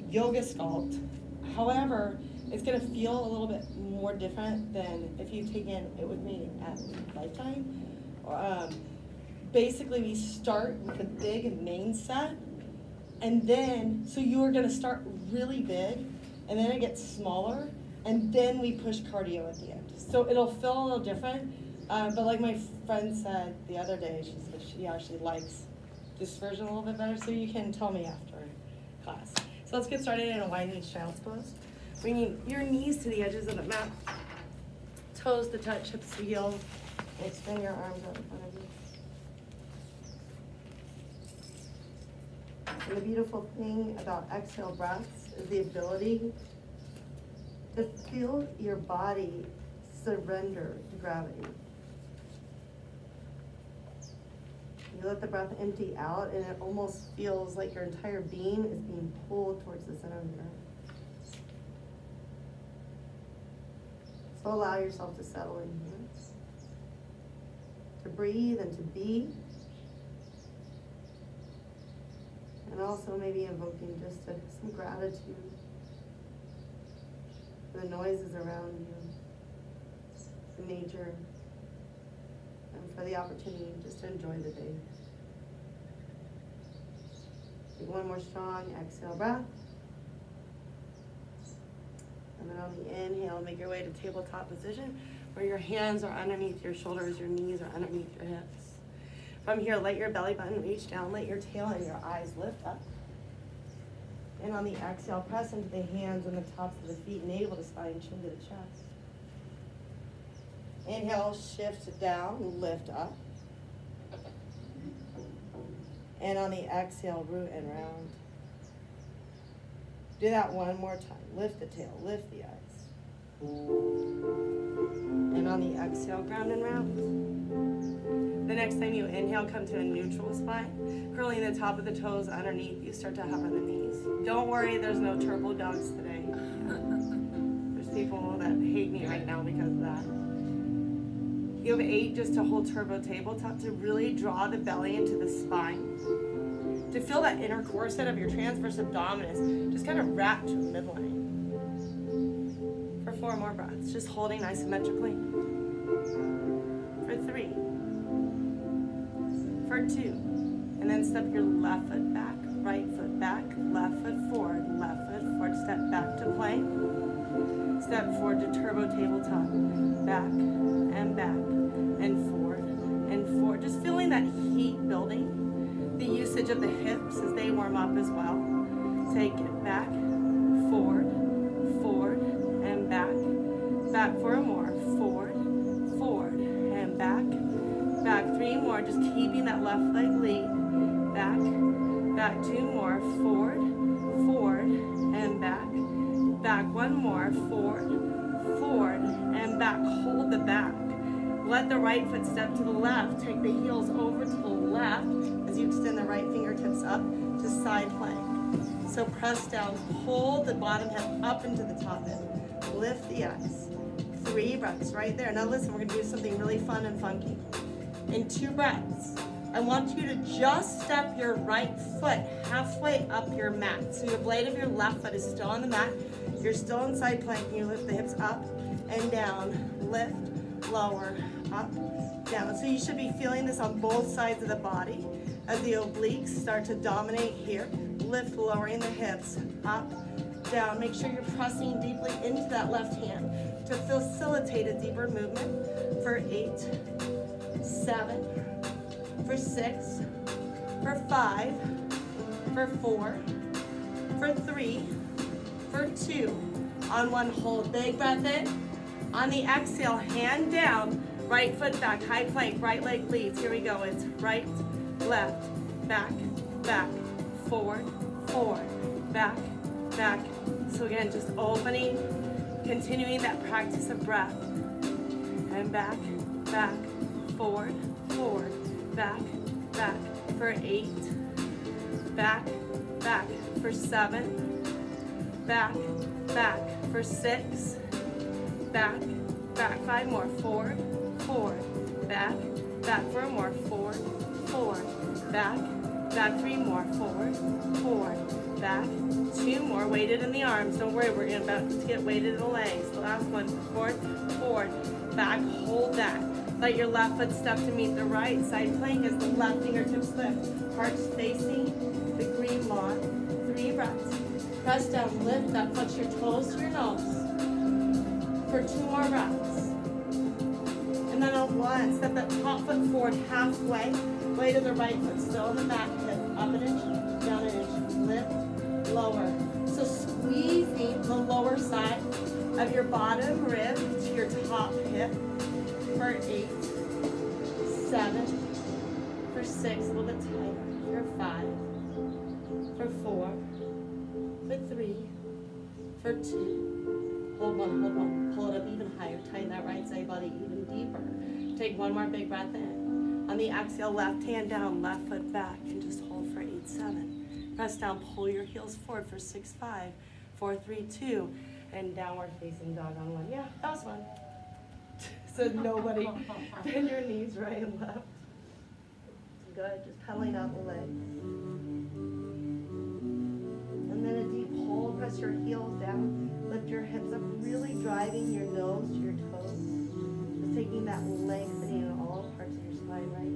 yoga sculpt. However, it's gonna feel a little bit more different than if you've taken it with me at Lifetime. Basically, we start with a big main set, and then, so you are gonna start really big, and then it gets smaller, and then we push cardio at the end. So it'll feel a little different, but like my friend said the other day, she said she actually likes this version a little bit better, so you can tell me after class. So let's get started in a wide knee child's pose. Bringing your knees to the edges of the mat, toes to touch, hips to heels, and extend your arms out in front of you. And the beautiful thing about exhale breaths is the ability to feel your body surrender to gravity. You let the breath empty out, and it almost feels like your entire being is being pulled towards the center of the earth. So allow yourself to settle in here, to breathe and to be, and also maybe invoking just some gratitude for the noises around you, for nature, and for the opportunity just to enjoy the day. Take one more strong exhale breath. And then on the inhale, make your way to tabletop position where your hands are underneath your shoulders, your knees are underneath your hips. From here, let your belly button reach down, let your tail and your eyes lift up. And on the exhale, press into the hands and the tops of the feet, navel to spine, chin to the chest. Inhale, shift down, lift up. And on the exhale, root and round. Do that one more time. Lift the tail, lift the eyes. And on the exhale, ground and round. The next time you inhale, come to a neutral spine. Curling the top of the toes underneath you, start to hover the knees. Don't worry, there's no turbo dogs today. There's people that hate me right now because of that. You have 8 just to hold turbo tabletop to really draw the belly into the spine. To feel that inner corset of your transverse abdominis just kind of wrapped to the midline. For 4 more breaths, just holding isometrically. For 3. For 2. And then step your left foot back, right foot back, left foot forward, step back to plank. Step forward to turbo tabletop, back and back, and forward. Just feeling that heat building, the usage of the hips as they warm up as well. Take it back, forward, and back. Back 4 more, forward, and back. Back 3 more, just keeping that left leg lead. Back 2 more, forward, and back. Back 1 more, forward, and back. Hold the back. Let the right foot step to the left. Take the heels over to the left as you extend the right fingertips up to side plank. So press down, pull the bottom hip up into the top hip. Lift the eyes. 3 breaths right there. Now listen, we're gonna do something really fun and funky. In 2 breaths, I want you to just step your right foot halfway up your mat. So your blade of your left foot is still on the mat. You're still in side plank, and you lift the hips up and down. Lift, lower, up, down. So you should be feeling this on both sides of the body as the obliques start to dominate here. Lift, lowering the hips, up, down. Make sure you're pressing deeply into that left hand to facilitate a deeper movement. For 8, 7, for 6, for 5, for 4, for 3, for 2. On 1, hold, big breath in. On the exhale, hand down, right foot back, high plank, right leg leads. Here we go, it's right, left, back, forward, back. So again, just opening, continuing that practice of breath. And back, forward, back. For 8, back. For 7, back. For 6, back. 5 more, forward, back. 4 more, forward, back. 3 more, forward, back. 2 more, weighted in the arms. Don't worry, we're about to get weighted in the legs. The last one, forward, back, hold that. Let your left foot step to meet the right. Side plank as the left fingertips lift. Hearts facing the green lawn. 3 breaths. Press down, lift up, touch your toes to your nose. For 2 more breaths. And then on 1, step that top foot forward halfway. Weight of the right foot still on the back hip. Up an inch, down an inch. Lift, lower. So squeezing the lower side of your bottom rib to your top hip. For 8, 7, for 6, a little bit tighter. For 5, for 4, for 3, for 2. Hold one. Pull it up even higher. Tighten that right side body even deeper. Take 1 more big breath in. On the exhale, left hand down, left foot back, and just hold for 8, 7. Press down, pull your heels forward for 6, 5, 4, 3, 2, and downward facing dog on 1. Yeah, that was fun. So nobody, bend your knees right and left. Good, just pedaling out the legs. And then a deep hold, press your heels down, lift your hips up, really driving your nose to your toes. Just taking that lengthening in all parts of your spine right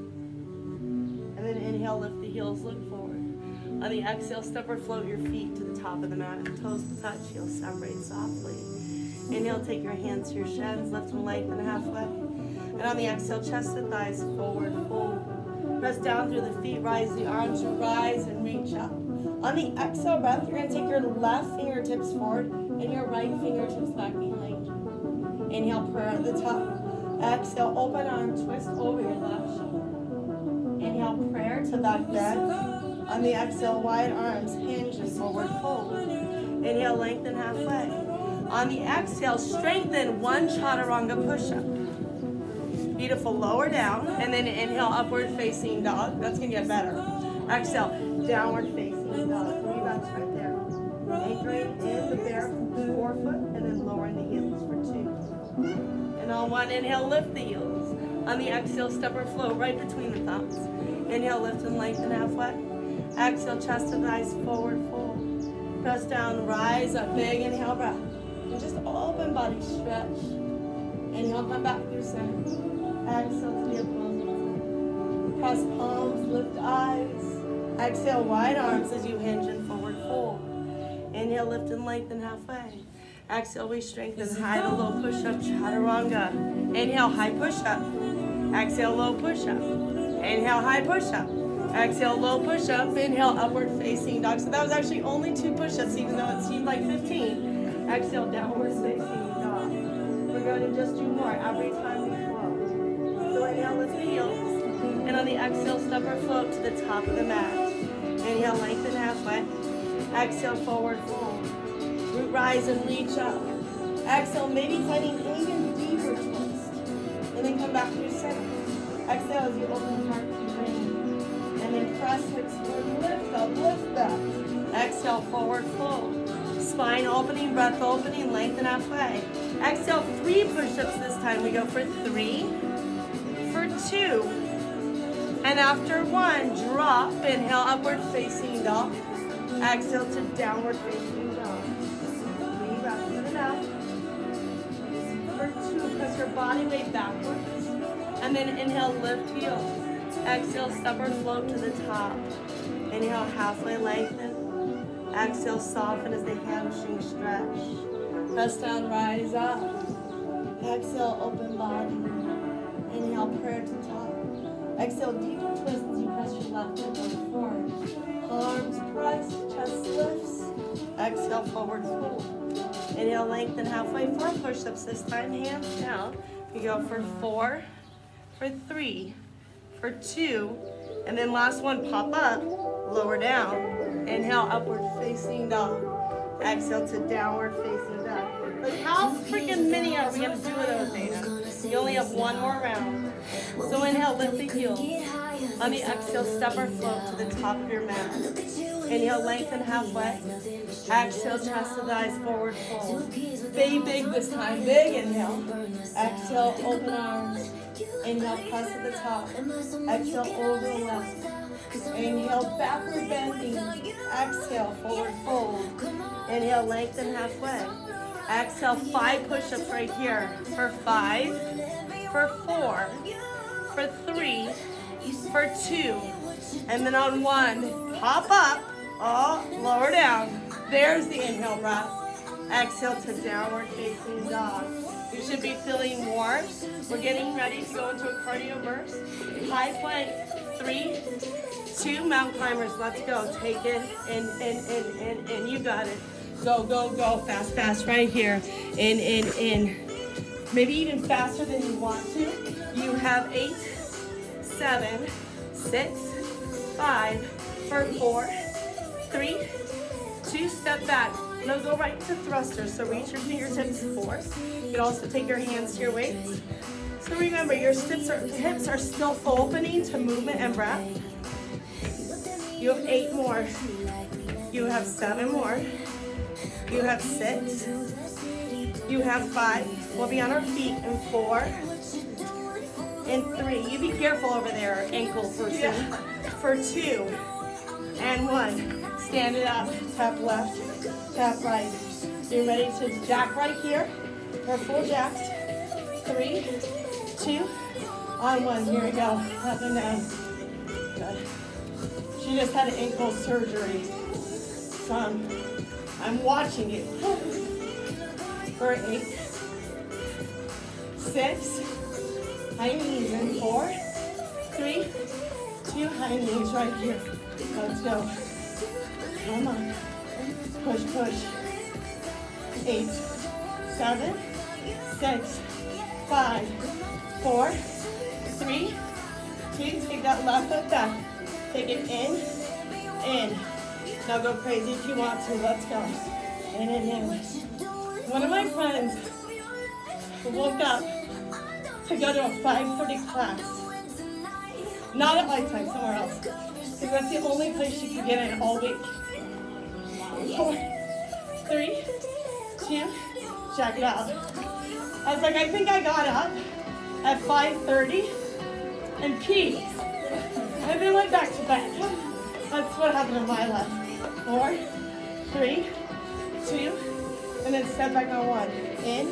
here. And then inhale, lift the heels, look forward. On the exhale, step or float your feet to the top of the mat. Toes to touch, heels separate softly. Inhale, take your hands to your shins, lift and lengthen halfway. And on the exhale, chest and thighs forward, fold. Press down through the feet, rise the arms, rise and reach up. On the exhale breath, you're going to take your left fingertips forward and your right fingertips back behind you. Inhale, prayer at the top. Exhale, open arm, twist over your left shoulder. Inhale, prayer to back bend. On the exhale, wide arms, hinge and forward fold. Inhale, lengthen halfway. On the exhale, strengthen 1 chaturanga push-up. Beautiful, lower down, and then inhale, upward facing dog. That's gonna get better. Exhale, downward facing dog. 3 breaths right there. Anchoring in the bare forefoot, and then lowering the heels for 2. And on 1, inhale, lift the heels. On the exhale, step or float right between the thumbs. Inhale, lift and lengthen halfway. Exhale, chest and thighs forward, fold. Press down, rise up, big inhale, breath. And just open body stretch. Inhale, come back through center. Exhale to the opposite. Cross palms, lift eyes. Exhale, wide arms as you hinge and forward fold. Inhale, lift and lengthen halfway. Exhale, we strengthen high to low push-up, chaturanga. Inhale, high push-up. Exhale, low push-up. Inhale, high push-up. Exhale, low push-up. Inhale, upward facing dog. So that was actually only 2 push-ups, even though it seemed like 15. Exhale, downward facing dog. We're going to just do more every time we float. So inhale, lift the heels. And on the exhale, step or float to the top of the mat. Inhale, lengthen halfway. Exhale, forward fold. Root rise and reach up. Exhale, maybe finding even deeper twist. And then come back to your center. Exhale as you open the heart to drain. And then press hips forward, lift up, lift up. Exhale, forward fold. Spine opening, breath opening, lengthen halfway. Exhale, 3 push-ups this time. We go for 3, for 2, and after 1, drop. Inhale, upward facing dog. Exhale to downward facing dog. 3 breaths in and out. For 2, press your body weight backwards. And then inhale, lift heels. Exhale, step or float to the top. Inhale, halfway lengthen. Exhale, soften as the hamstring stretch. Press down, rise up. Exhale, open body. Inhale, prayer to top. Exhale, deeper twist as you press your left foot forward. Arms pressed, chest lifts. Exhale, forward fold. Inhale, lengthen halfway. 4 push-ups this time, hands down. We go for 4, for 3, for 2, and then last one, pop up, lower down. Inhale, upward facing dog. Exhale to downward facing dog. Like how freaking many are we gonna do with those, Dana? You only have 1 more round. So inhale, lift the heels. On the exhale, step or float to the top of your mat. Inhale, lengthen halfway. Exhale, chest to thighs, forward fold. Big this time, big inhale. Exhale, open arms. Inhale, press to the top. Exhale, over left. Inhale, backward bending. Exhale, forward fold. Inhale, lengthen halfway. Exhale, 5 push-ups right here. For 5, for 4, for 3, for 2. And then on 1, hop up, lower down. There's the inhale breath. Exhale to downward facing dog. You should be feeling warm. We're getting ready to go into a cardio burst. High plank, 3, 2, mountain climbers, let's go. Take it, in. You got it. Go, go, go, fast, fast, right here. In. Maybe even faster than you want to. You have 8, 7, 6, 5, for 4, 3, 2, step back. Now go right to thrusters, so reach your fingertips forward. You can also take your hands to your waist. So remember, your hips are still opening to movement and breath. You have 8 more. You have 7 more. You have 6. You have 5. We'll be on our feet in 4. In 3. You be careful over there, ankle person. Yeah. For 2. And 1. Stand it up. Tap left. Tap right. You're ready to jack right here. Or full jacks. 3, 2, on 1. Here we go. Up and down. Good. She just had an ankle surgery. So I'm watching you. For 8, 6, high knees in 4, 3, 2, high knees right here. Let's go. Come on. Push, push. 8, 7, 6, 5, 4, 3, 2. Take that left foot back. Take it in. Now go crazy if you want to. Let's go. In. One of my friends woke up to go to a 5:30 class. Not at Lifetime, somewhere else. Because that's the only place she could get in all week. 4, 3, 2, check it out. I was like, I think I got up at 5:30 and peed. And then went back to bed. That's what happened in my life. 4, 3, 2, and then step back on 1. In.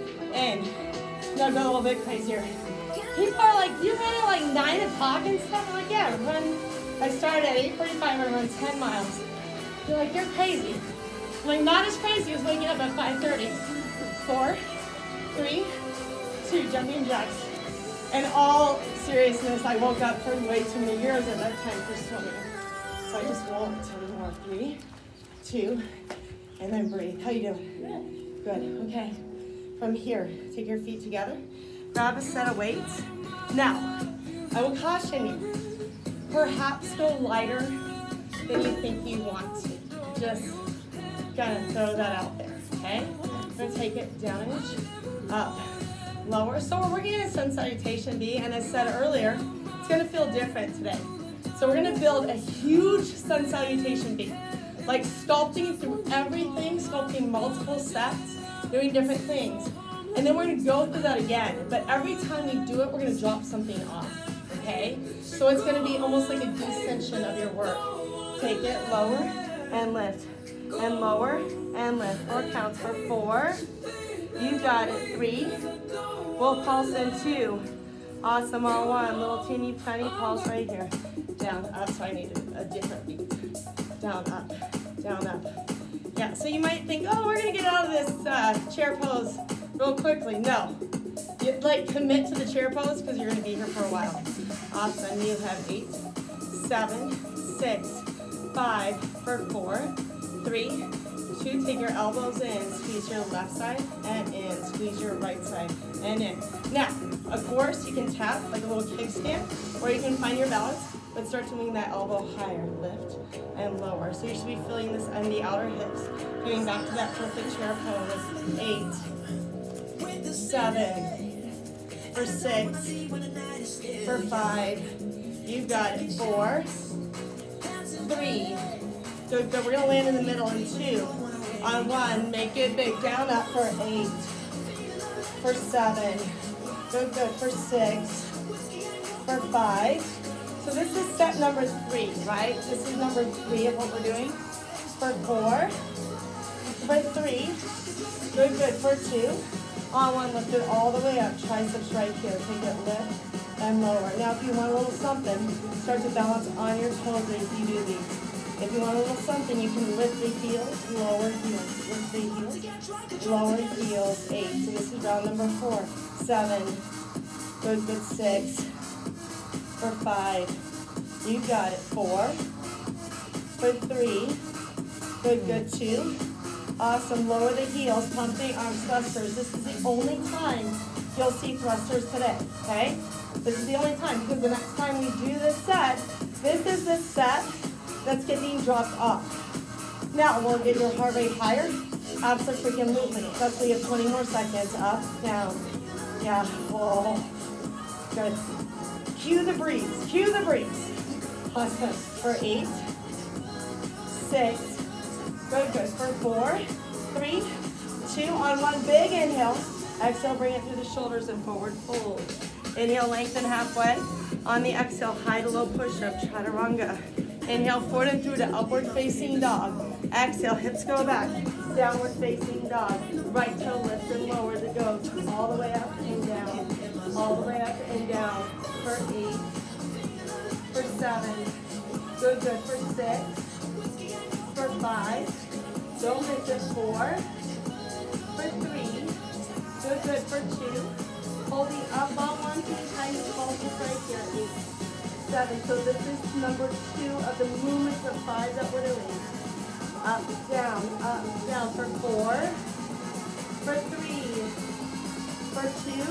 Now go a little bit crazier. People are like, you ran at like 9 o'clock and stuff? I'm like, yeah, I started at 8:45 and run 10 miles. They're like, you're crazy. I'm like, not as crazy as waking up at 5:30. 4, 3, 2, jumping jacks. In all seriousness, I woke up for way too many years at that time for swimming. So I just walked 10 more. 3, 2, and then breathe. How you doing? Good. Okay. From here, take your feet together. Grab a set of weights. Now, I will caution you. Perhaps go lighter than you think you want to. Just gonna throw that out there. Okay? I'm gonna take it down an inch, up, lower. So we're working in a sun salutation B, and as said earlier, it's gonna feel different today. So we're gonna build a huge sun salutation B, like sculpting through everything, sculpting multiple sets, doing different things. And then we're gonna go through that again, but every time we do it, we're gonna drop something off, okay? So it's gonna be almost like a descension of your work. Take it lower and lift, and lower and lift. 4 counts for 4. You got it. 3. We'll pulse in 2. Awesome on 1. Little teeny tiny pulse right here. Down, up. So I need a different beat. Down, up. Down, up. Yeah, so you might think, oh, we're going to get out of this chair pose real quickly. No. You, commit to the chair pose because you're going to be here for a while. Awesome. You have 8, 7, 6, 5 for 4, 3, 2. Take your elbows in. Squeeze your left side and in. Squeeze your right side and in. Now, of course, you can tap like a little kickstand, or you can find your balance, but start to wing that elbow higher. Lift and lower. So you should be feeling this on the outer hips. Going back to that perfect chair pose. 8, 7, for 6, for 5. You've got it. 4, 3. Good, good. We're going to land in the middle in 2. On 1, make it big. Down, up for 8. For 7. Good, good. For 6. For 5. So this is set number 3, right? This is number 3 of what we're doing. For 4, for 3, good, good, for 2. On 1, lift it all the way up, triceps right here. Take it, lift and lower. Now if you want a little something, start to balance on your toes as you do these. If you want a little something, you can lift the heels, lower heels, lift the heels, lower heels, 8. So this is round number 4, 7, good, good, 6, for 5, you got it, 4, for 3, good, good, 2, awesome, lower the heels, pump the arm thrusters. This is the only time you'll see thrusters today, okay? This is the only time, because the next time we do this set, this is the set that's getting dropped off. Now, we'll get your heart rate higher, absolutely. That's why you have 20 more seconds, up, down, yeah, whoa, good. Cue the breeze, cue the breeze. Awesome, for 8, 6, good, good, for 4, 3, 2, on 1, big inhale. Exhale, bring it through the shoulders and forward fold. Inhale, lengthen halfway. On the exhale, high to low push-up, chaturanga. Inhale, forward and through to upward facing dog. Exhale, hips go back. Downward facing dog. Right toe lifts and lowers. It goes all the way up and down. All the way up and down. For 8. For 7. Good, good. For 6. For 5. Don't miss it. 4. For 3. Good, good. For 2. Holding up on 1, 2 times, hold it right here. 8, 7. So this is number 2 of the movements of 5 that we're doing. Up, down for 4, for 3, for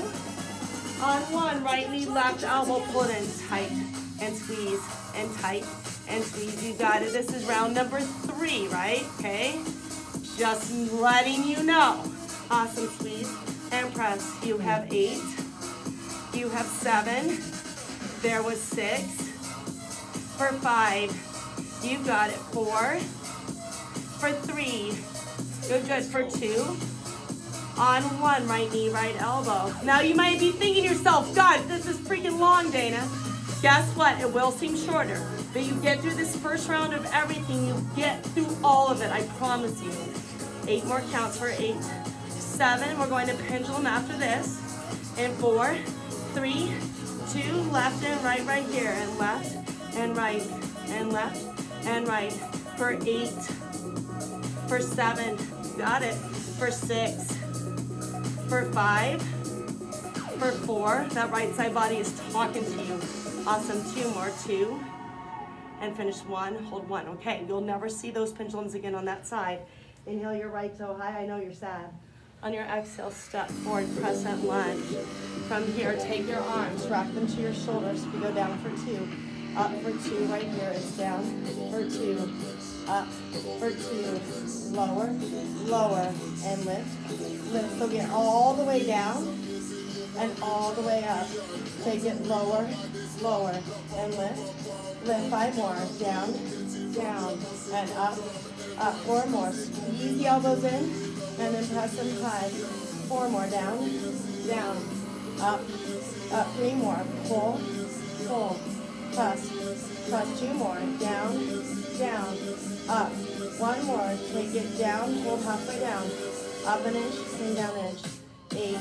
2. On 1, right knee, left elbow, pull it in tight and squeeze and tight and squeeze. You got it. This is round number 3, right? Okay. Just letting you know. Awesome, squeeze and press. You have 8. You have 7. There was 6. For 5. You got it. 4. For 3. Good, good. For 2. On 1, right knee, right elbow. Now you might be thinking to yourself, God, this is freaking long, Dana. Guess what? It will seem shorter. But you get through this first round of everything. You get through all of it. I promise you. 8 more counts for 8. 7, we're going to pendulum after this, and 4, 3, 2, left and right here, and left and right, and left and right, for 8, for 7, got it, for 6, for 5, for 4, that right side body is talking to you, awesome, 2 more, 2, and finish 1, hold 1, okay, you'll never see those pendulums again on that side. Inhale your right toe high, I know you're sad. On your exhale, step forward, crescent lunge. From here, take your arms, rock them to your shoulders. We go down for 2, up for 2, right here, it's down for 2, up for 2, lower, lower, and lift, lift. So get all the way down and all the way up. Take it lower, lower, and lift, lift. 5 more, down, down, and up, up. 4 more, squeeze the elbows in. And then press them high. 4 more, down, down, up, up. 3 more, pull, pull, press, press. 2 more, down, down, up. 1 more, take it down, hold halfway down, up an inch, and down an inch. 8,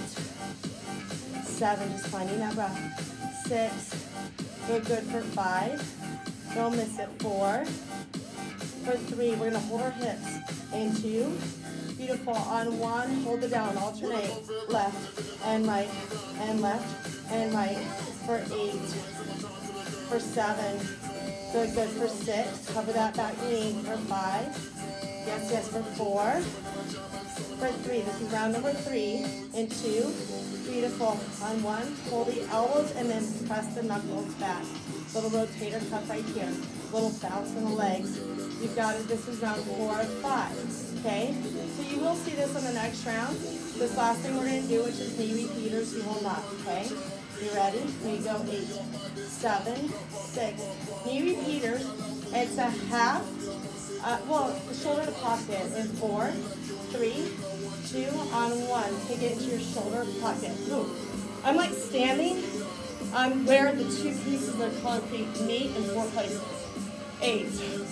7, just finding that breath. 6, good, good for 5. Don't miss it. 4, for 3, we're gonna hold our hips. And 2. Beautiful. On 1, hold it down, alternate, left and right, and left and right, for 8, for 7, good, good, for 6, cover that back knee, for 5, yes, yes, for 4, for 3, this is round number 3, and 2, beautiful. On 1, hold the elbows and then press the knuckles back, little rotator cuff right here, little bounce in the legs, you've got it. This is round 4 of 5. Okay, so you will see this on the next round. This last thing we're going to do, which is knee repeaters, you will not, okay? You ready? Here you go, 8, 7, 6. Knee repeaters, it's a half, shoulder to pocket in 4, 3, 2, on 1. Take it into your shoulder pocket. Ooh. I'm like standing where the two pieces of concrete meet in 4 places. 8.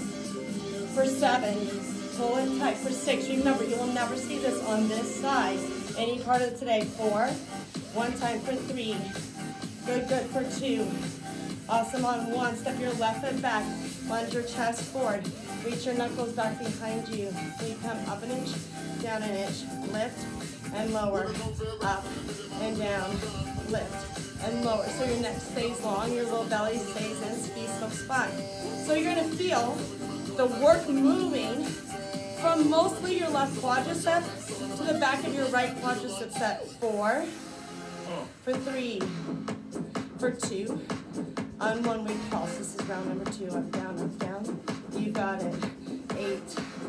For 7, pull it tight. For 6, remember, you will never see this on this side any part of today. 4, one time for 3. Good, good for 2. Awesome on 1. Step your left foot back. Lunge your chest forward. Reach your knuckles back behind you. So you come up an inch, down an inch. Lift and lower. Up and down. Lift and lower. So your neck stays long. Your low belly stays in. Squeeze the spine. So you're going to feel the work moving from mostly your left quadricep to the back of your right quadricep set. 4. For 3. For 2. On 1 week pulse. This is round number 2. Up, down, up, down. You got it. 8.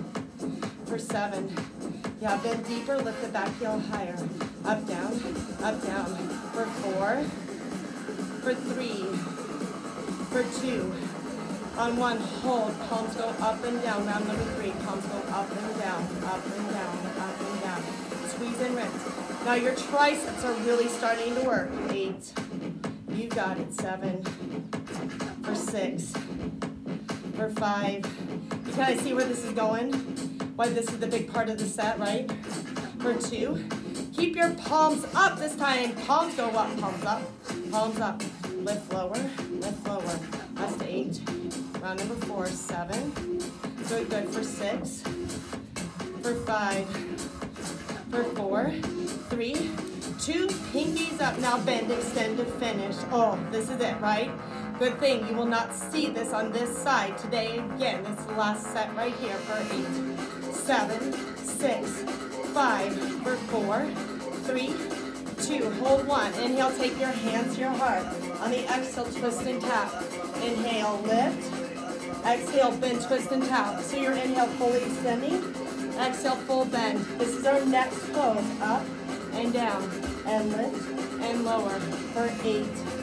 For 7. Yeah, bend deeper. Lift the back heel higher. Up, down, up, down. For 4. For 3. For 2. On 1, hold. Palms go up and down. Round number 3. Palms go up and down, up and down, up and down. Squeeze and rinse. Now your triceps are really starting to work. 8. You got it. 7. For 6. For 5. You kind of see where this is going? Why this is the big part of the set, right? For 2. Keep your palms up this time. Palms go up, palms up, palms up. Lift lower, lift lower. That's 8. Round number 4, 7. Good, good for 6. For 5. For 4. 3. 2. Pinkies up. Now bend, extend to finish. Oh, this is it, right? Good thing you will not see this on this side today. Again, this is the last set right here for 8, 7, 6, 5, for 4, 3, 2. Hold 1. Inhale, take your hands to your heart. On the exhale, twist and tap. Inhale, lift. Exhale, bend, twist and tap. So your inhale, fully extending. Exhale, full bend. This is our next pose. Up and down and lift and lower for 8,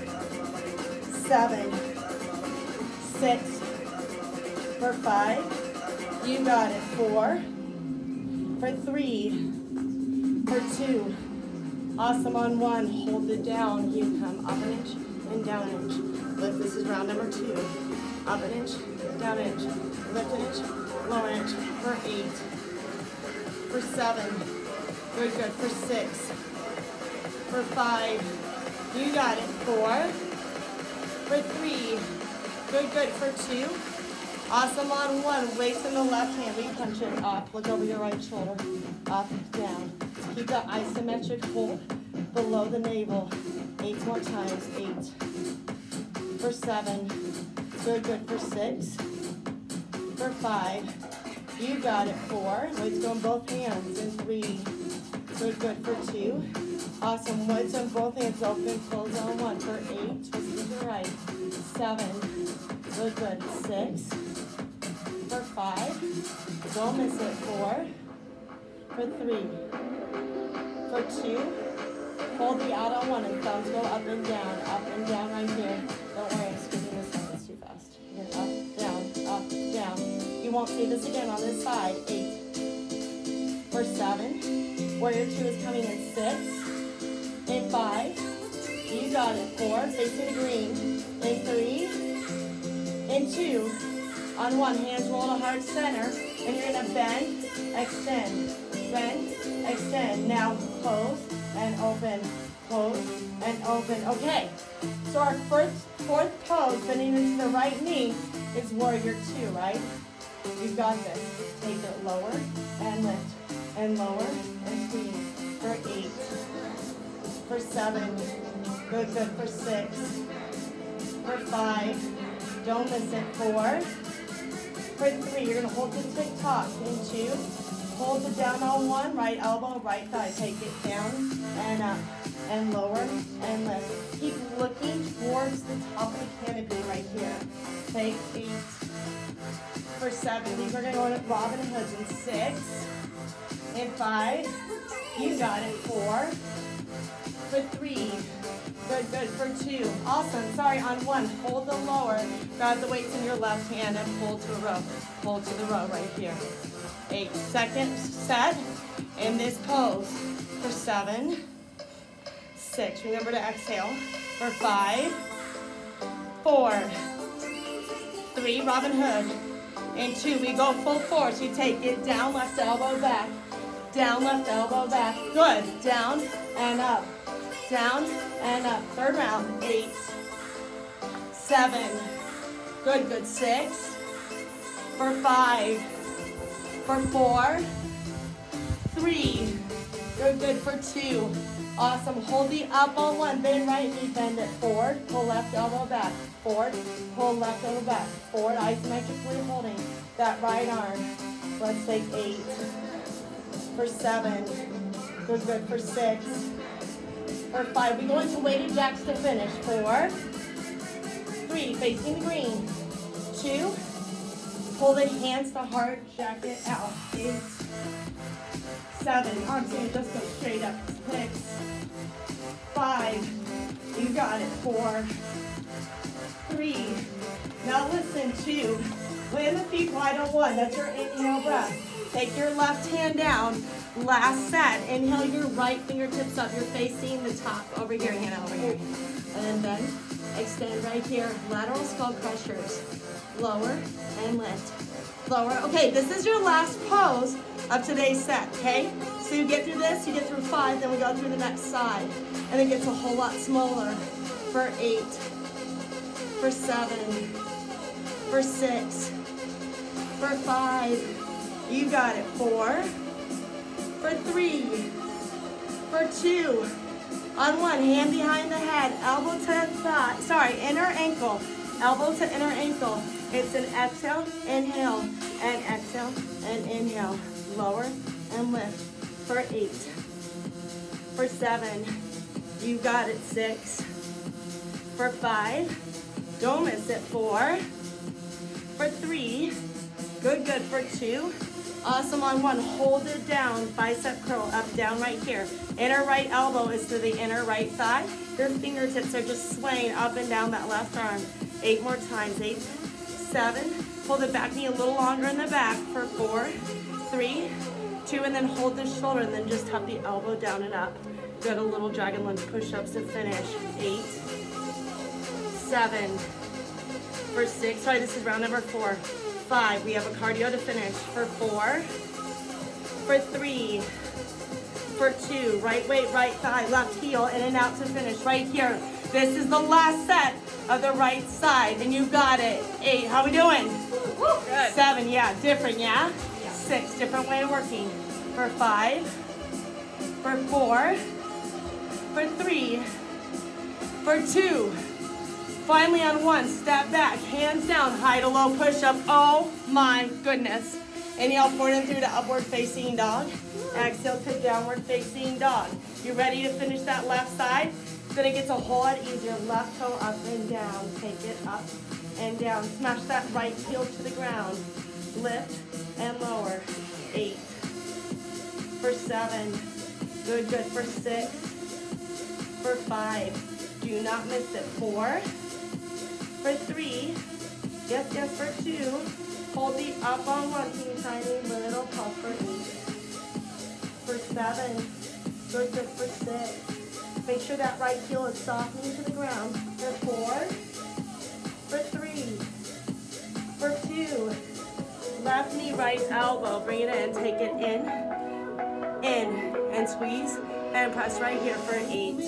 7, 6, for 5, you got it. 4, for 3, for 2, awesome on 1, hold it down, you come up an inch and down an inch, lift, this is round number 2, up an inch, down an inch, lift an inch, lower an inch, for 8, for 7, good, good, for 6, for 5, you got it. 4, for 3, good, good for 2, awesome on 1, weights in the left hand, we punch it up, look over your right shoulder, up, down, keep the isometric hold below the navel, 8 more times, 8, for 7, good, good for 6, for 5, you got it. 4, weights go in both hands, and 3, good, good for 2, awesome, weights on both hands, open, close on 1, for 8, twist to the right, 7, good, good, 6, for 5, don't miss it, 4, for 3, for 2, hold the out on 1, and thumbs go up and down right here, don't worry, I'm skipping this one, it's too fast, here, up, down, you won't see this again on this side, 8, for 7, warrior 2 is coming in 6, and 5, you got it. 4, facing the green, and 3, and 2, on 1, hands roll to heart center, and you're gonna bend, extend, now close, and open, okay, so our fourth pose, bending into the right knee, is warrior 2, right? You've got this, take it lower, and lift, and lower, and squeeze, for 8, for 7, good, good for 6, for 5, don't miss it, 4, for 3, you're going to hold the tick-tock, and 2, hold it down on 1, right elbow, right thigh, take it down, and up, and lower, and lift. Keep looking towards the top of the canopy right here. Take 8, for 7, these are going to go in Robin Hoods, and 6, and 5, you got it, 4, for 3, good, good for 2, awesome, sorry, on 1, hold the lower, grab the weights in your left hand and pull to a row, pull to the row right here. 8 seconds set in this pose for 7, 6. Remember to exhale for 5, 4, 3, Robin Hood, and 2. We go full force. You take it down, left elbow back, down, left elbow back. Good. Down and up, down and up. Third round. 8, 7. Good, good. 6, for 5, for 4, 3. Good, good. For 2. Awesome. Hold the up on 1. Bend right knee, bend it forward. Pull left elbow back. Forward. Pull left elbow back. Forward. Isometrically holding that right arm. Let's take 8. For 7. Good, good. For 6. For 5. We go into weighted jacks to finish. 4. 3. Facing the green. 2. Pull the hands to heart. Jack it out. 8. 7. Arms in. Just go straight up. 6. 5. You got it. 4. 3. Now listen. 2. Land the feet wide on 1. That's your inhale breath. Take your left hand down. Last set. Inhale your right fingertips up. You're facing the top. Over here. Hand over here. And then extend right here. Lateral skull crushers. Lower and lift. Lower. Okay, this is your last pose of today's set, okay? So you get through this, you get through 5, then we go through the next side. And it gets a whole lot smaller for 8, for 7, for 6, for 5. You got it. 4, for 3, for 2. On 1, hand behind the head, elbow to thigh, inner ankle, elbow to inner ankle. It's an exhale, inhale, and exhale, and inhale. Lower and lift for 8, for 7. You got it. 6, for 5. Don't miss it. 4, for 3. Good, good. For 2. Awesome on 1. Hold it down. Bicep curl up, down right here. Inner right elbow is to the inner right thigh. Your fingertips are just swaying up and down that left arm. 8 more times. 8, 7. Hold the back knee a little longer in the back for 4, 3, 2, and then hold the shoulder and then just tuck the elbow down and up. Good. A little dragon lunge push-ups to finish. 8, 7, for 6. Sorry, this is round number 4. 5. We have a cardio to finish for 4, for 3, for 2. Right weight, right thigh, left heel, in and out to finish right here. This is the last set of the right side, and you got it. 8. How we doing? Good. 7. Yeah, different. Yeah. 6. Different way of working. For 5, for 4, for 3, for 2. Finally on 1, step back, hands down, high to low push-up. Oh my goodness. Inhale forward and through to upward facing dog. Exhale to downward facing dog. You ready to finish that left side? Then it gets a whole lot easier. Left toe up and down. Take it up and down. Smash that right heel to the ground. Lift and lower. 8, for 7. Good, good. For 6, for 5. Do not miss it. 4, for 3. Yes, yes, for 2. Hold the up on 1. Teeny tiny little puff for 8. For 7. Good, good. For 6. Make sure that right heel is softening to the ground. For 4, for 3, for 2. Left knee, right elbow. Bring it in. Take it in, and squeeze, and press right here for 8,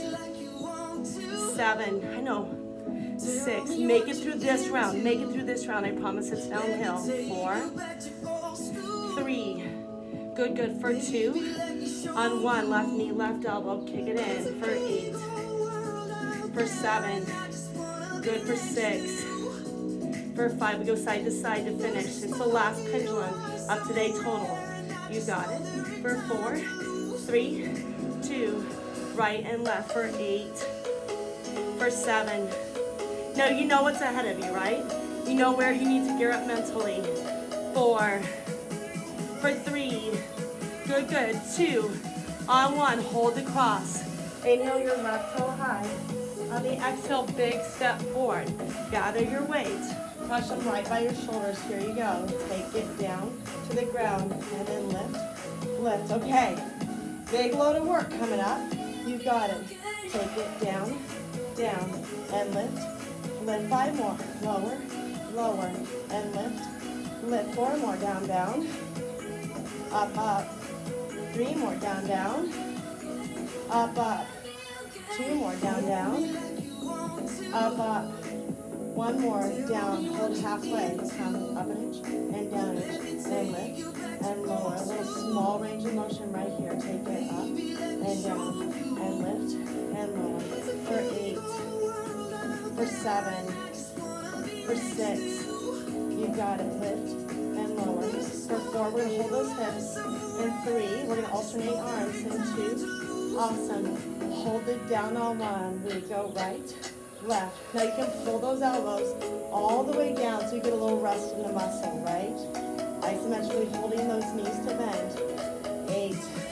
7. I know. 6. Make it through this round. Make it through this round. I promise it's downhill. 4, 3. Good, good. For 2. On 1, left knee, left elbow. Kick it in for 8. For 7. Good. For 6. For 5. We go side to side to finish. It's the last pendulum of today total. You got it. For 4, 3, 2. Right and left for 8. For 7. Now you know what's ahead of you, right? You know where you need to gear up mentally. 4, for 3. Good, good. 2. On 1, hold the cross. Inhale your left toe high. On the exhale, big step forward. Gather your weight. Push them right by your shoulders. Here you go. Take it down to the ground and then lift, lift. Okay. Big load of work coming up. You got it. Take it down, down, and lift. Lift 5 more. Lower, lower, and lift. Lift 4 more. Down, down. Up, up. 3 more. Down, down. Up, up. 2 more. Down, down. Up, up. 1 more. Down. Hold halfway. Come up an inch and down an inch. And lift and lower. A little small range of motion right here. Take it up and down and lift and lower. For 8, for 7, for 6. You got it. Lift and lower. For 4, we're going to hold those hips. And 3, we're going to alternate arms. And 2, awesome. Hold it down on 1. We go right, left. Now you can pull those elbows all the way down so you get a little rest in the muscle, right? Isometrically holding those knees to bend. 8,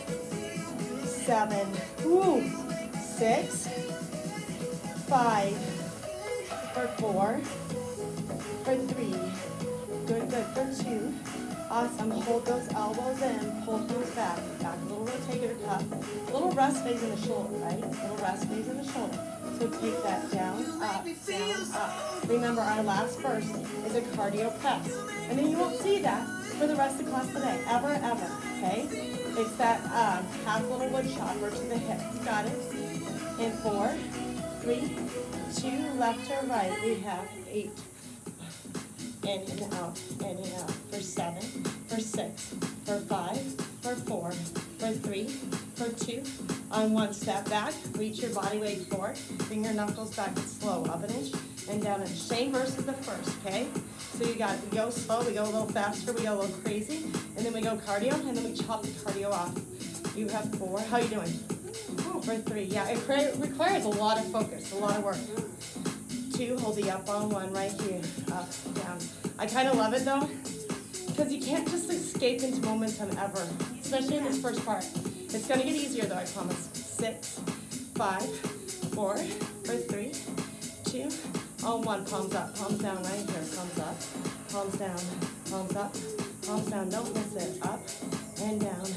7, 6, 5, for 4, for 3, good, for 2, awesome, hold those elbows in, pull those back, a little rotator cuff, a little rest phase in the shoulder, right? A little rest phase in the shoulder. So take that down, up, down, up. Remember, our last burst is a cardio press. And then you won't see that for the rest of class today, ever, okay? It's that half little wood chopper to the hip. You got it? In 4, 3, 2, left to right. We have 8. In and out, in and out. For 7, for 6, for 5, for 4, for 3, for 2. On 1, step back, reach your body weight forward, bring your knuckles back slow, up an inch and down an inch. Same versus the first, okay? So you got it. We go slow, we go a little faster, we go a little crazy, and then we go cardio, and then we chop the cardio off. You have 4. How you doing? For 3. Yeah, it requires a lot of focus, a lot of work. 2, hold the up on 1 right here, up, down. I kind of love it though, because you can't just escape into momentum ever, especially in this first part. It's going to get easier though, I promise. 6, 5, 4, for 3, 2, on 1, palms up, palms down right here, palms up, palms down, palms up, palms down, don't miss it, up and down,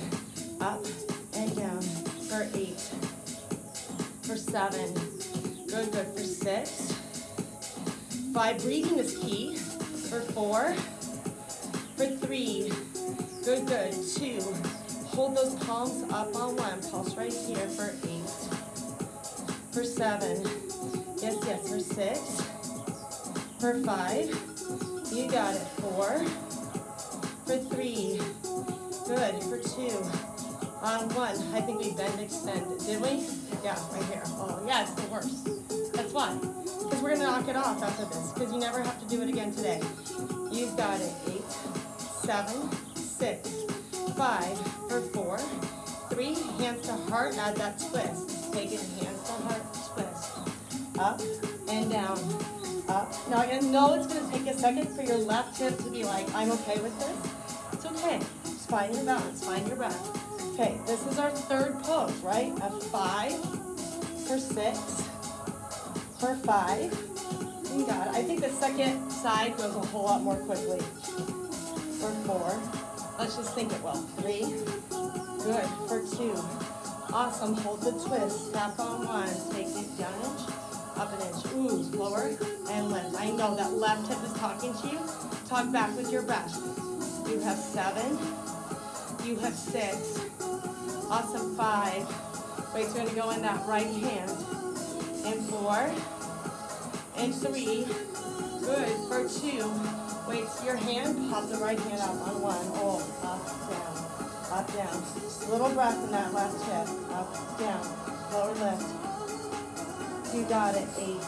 for 8, for 7, good, for 6, 5, breathing is key, for 4, for 3, good, 2, hold those palms up on 1, pulse right here, for 8, for 7, yes, for 6, for 5, you got it, 4, for 3, good, for 2, on 1, I think we bend, extend, did we? Yeah, right here, oh yeah, it's the worst, that's why, because we're going to knock it off after this, because you never have to do it again today. You've got it, 8, 7, 6, 5, for 4, 3, hands to heart, add that twist, take it, hands to heart, twist, up and down, up. Now I know it's going to take a second for your left hip to be like, I'm okay with this. It's okay, just find your balance, find your breath. Okay, this is our third pose, right? A 5, for 6, for 5, you got it. I think the second side goes a whole lot more quickly. For 4, let's just think it well. 3, good, for 2, awesome, hold the twist, tap on 1, take it down an inch, up an inch, lower, and lift. I know that left hip is talking to you, talk back with your breath. You have 7, you have 6, awesome, 5, weight's going to go in that right hand, and 4, and 3, good, for 2, weights your hand, pop the right hand up on 1, hold, up, down, little breath in that left hip, up, down, lower lift, you got it, 8,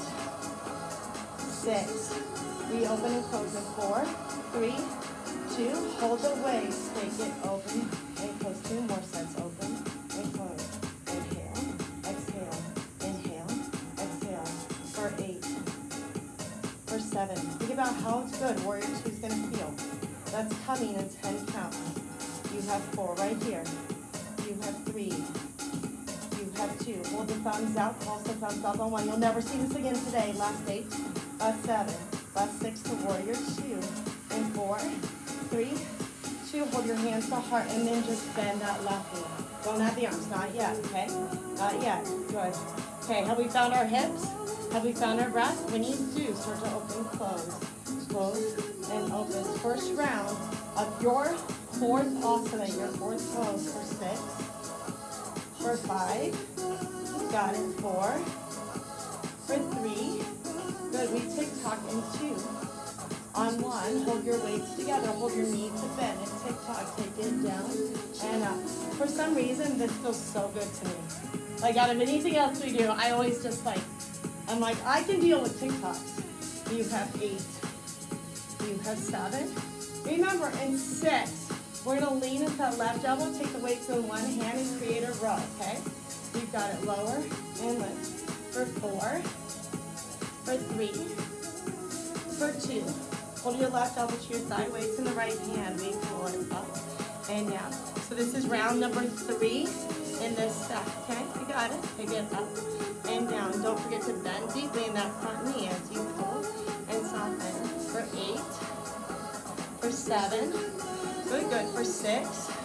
6, we open and close it, 4, 3, 2, hold the waist, take it open and close, 2 more sets, open and close, inhale, exhale, for 8, for 7, think about how it's good, warrior 2 is going to feel, that's coming in 10 count, you have 4 right here, you have 3, you have 2, hold the thumbs out, pulse the thumbs up on 1, you'll never see this again today, last 8, last 7, last 6 to warrior 2, and 4, 3, 2, hold your hands to heart, and then just bend that left knee. Don't have the arms, not yet, okay? Not yet, good. Okay, have we found our hips? Have we found our breath? When you do, start to open, close, and open. First round of your 4th asana, your 4th pose for 6, for 5, got it, 4, for 3, good, we tick-tock in 2, on 1, hold your weights together, hold your knee to bend, and tick-tock, take it down and up. For some reason, this feels so good to me. Like out of anything else we do, I always just like, I'm like, I can deal with tick-tocks. You have 8, you have 7. Remember, in 6, we're gonna lean into that left elbow, take the weights in one hand and create a row, okay? You've got it lower and lift. For 4, for 3, for 2. Hold your left elbow to your thigh, weights in the right hand. We pull it up and down. So this is round number 3 in this set, okay? You got it. Take it up and down. Don't forget to bend deeply in that front knee as you pull and soften. For 8, for 7, good, good. For 6,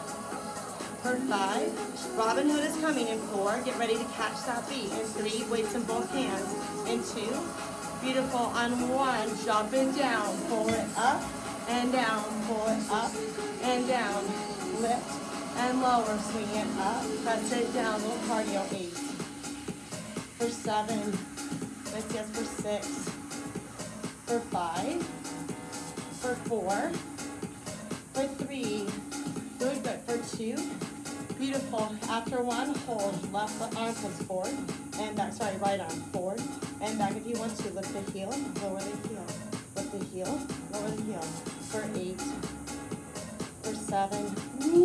for 5, Robin Hood is coming in 4. Get ready to catch that beat. In 3, weights in both hands. In 2, beautiful. On 1, drop it down, pull it up and down, pull it up and down, lift and lower, swing it up, press it down, little cardio. 8, for 7, yes, for 6, for 5, for 4, for 3, good, good, for 2, beautiful. After 1, hold, left arm comes forward, and back, sorry, right arm forward, and back if you want to. Lift the heel, lower the heel, lift the heel, lower the heel. For 8, for 7,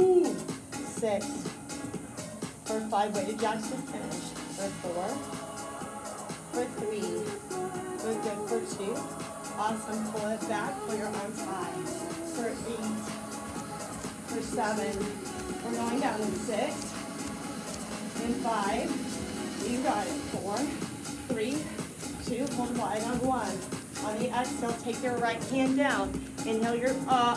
6, for 5, weighted jacks to finish. For 4, for 3, good, good, for 2, awesome, pull it back, pull your arms high. For 8, for 7, we're going down in 6, in 5, you got it, 4, 3, 2, hold wide on 1. On the exhale, take your right hand down. Inhale your,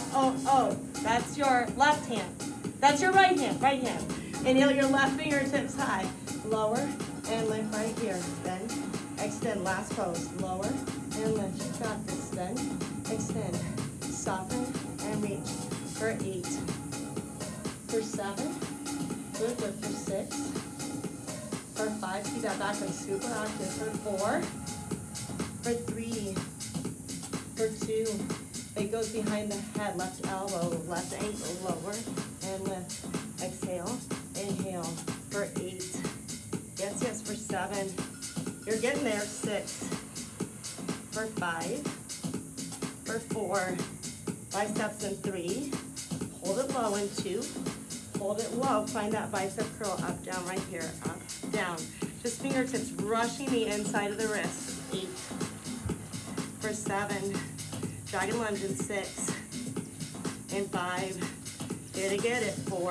that's your left hand. That's your right hand. Inhale your left fingertips high. Lower and lift right here. Bend, extend, last pose. Lower and lift. You got this. Bend, extend, soften, and reach. For 8, for 7, good, good, for 6, for 5, see that back and super active. For 4, for 3, for 2, it goes behind the head, left elbow, left ankle, lower, and lift. Exhale, inhale. For 8, yes, yes, for 7, you're getting there. 6, for 5, for 4, biceps in 3, hold it low in 2, hold it low, find that bicep curl, up, down, right here, up, down. Just fingertips brushing the inside of the wrist. 8, for 7, dragon lunge in 6, in 5, get it, 4,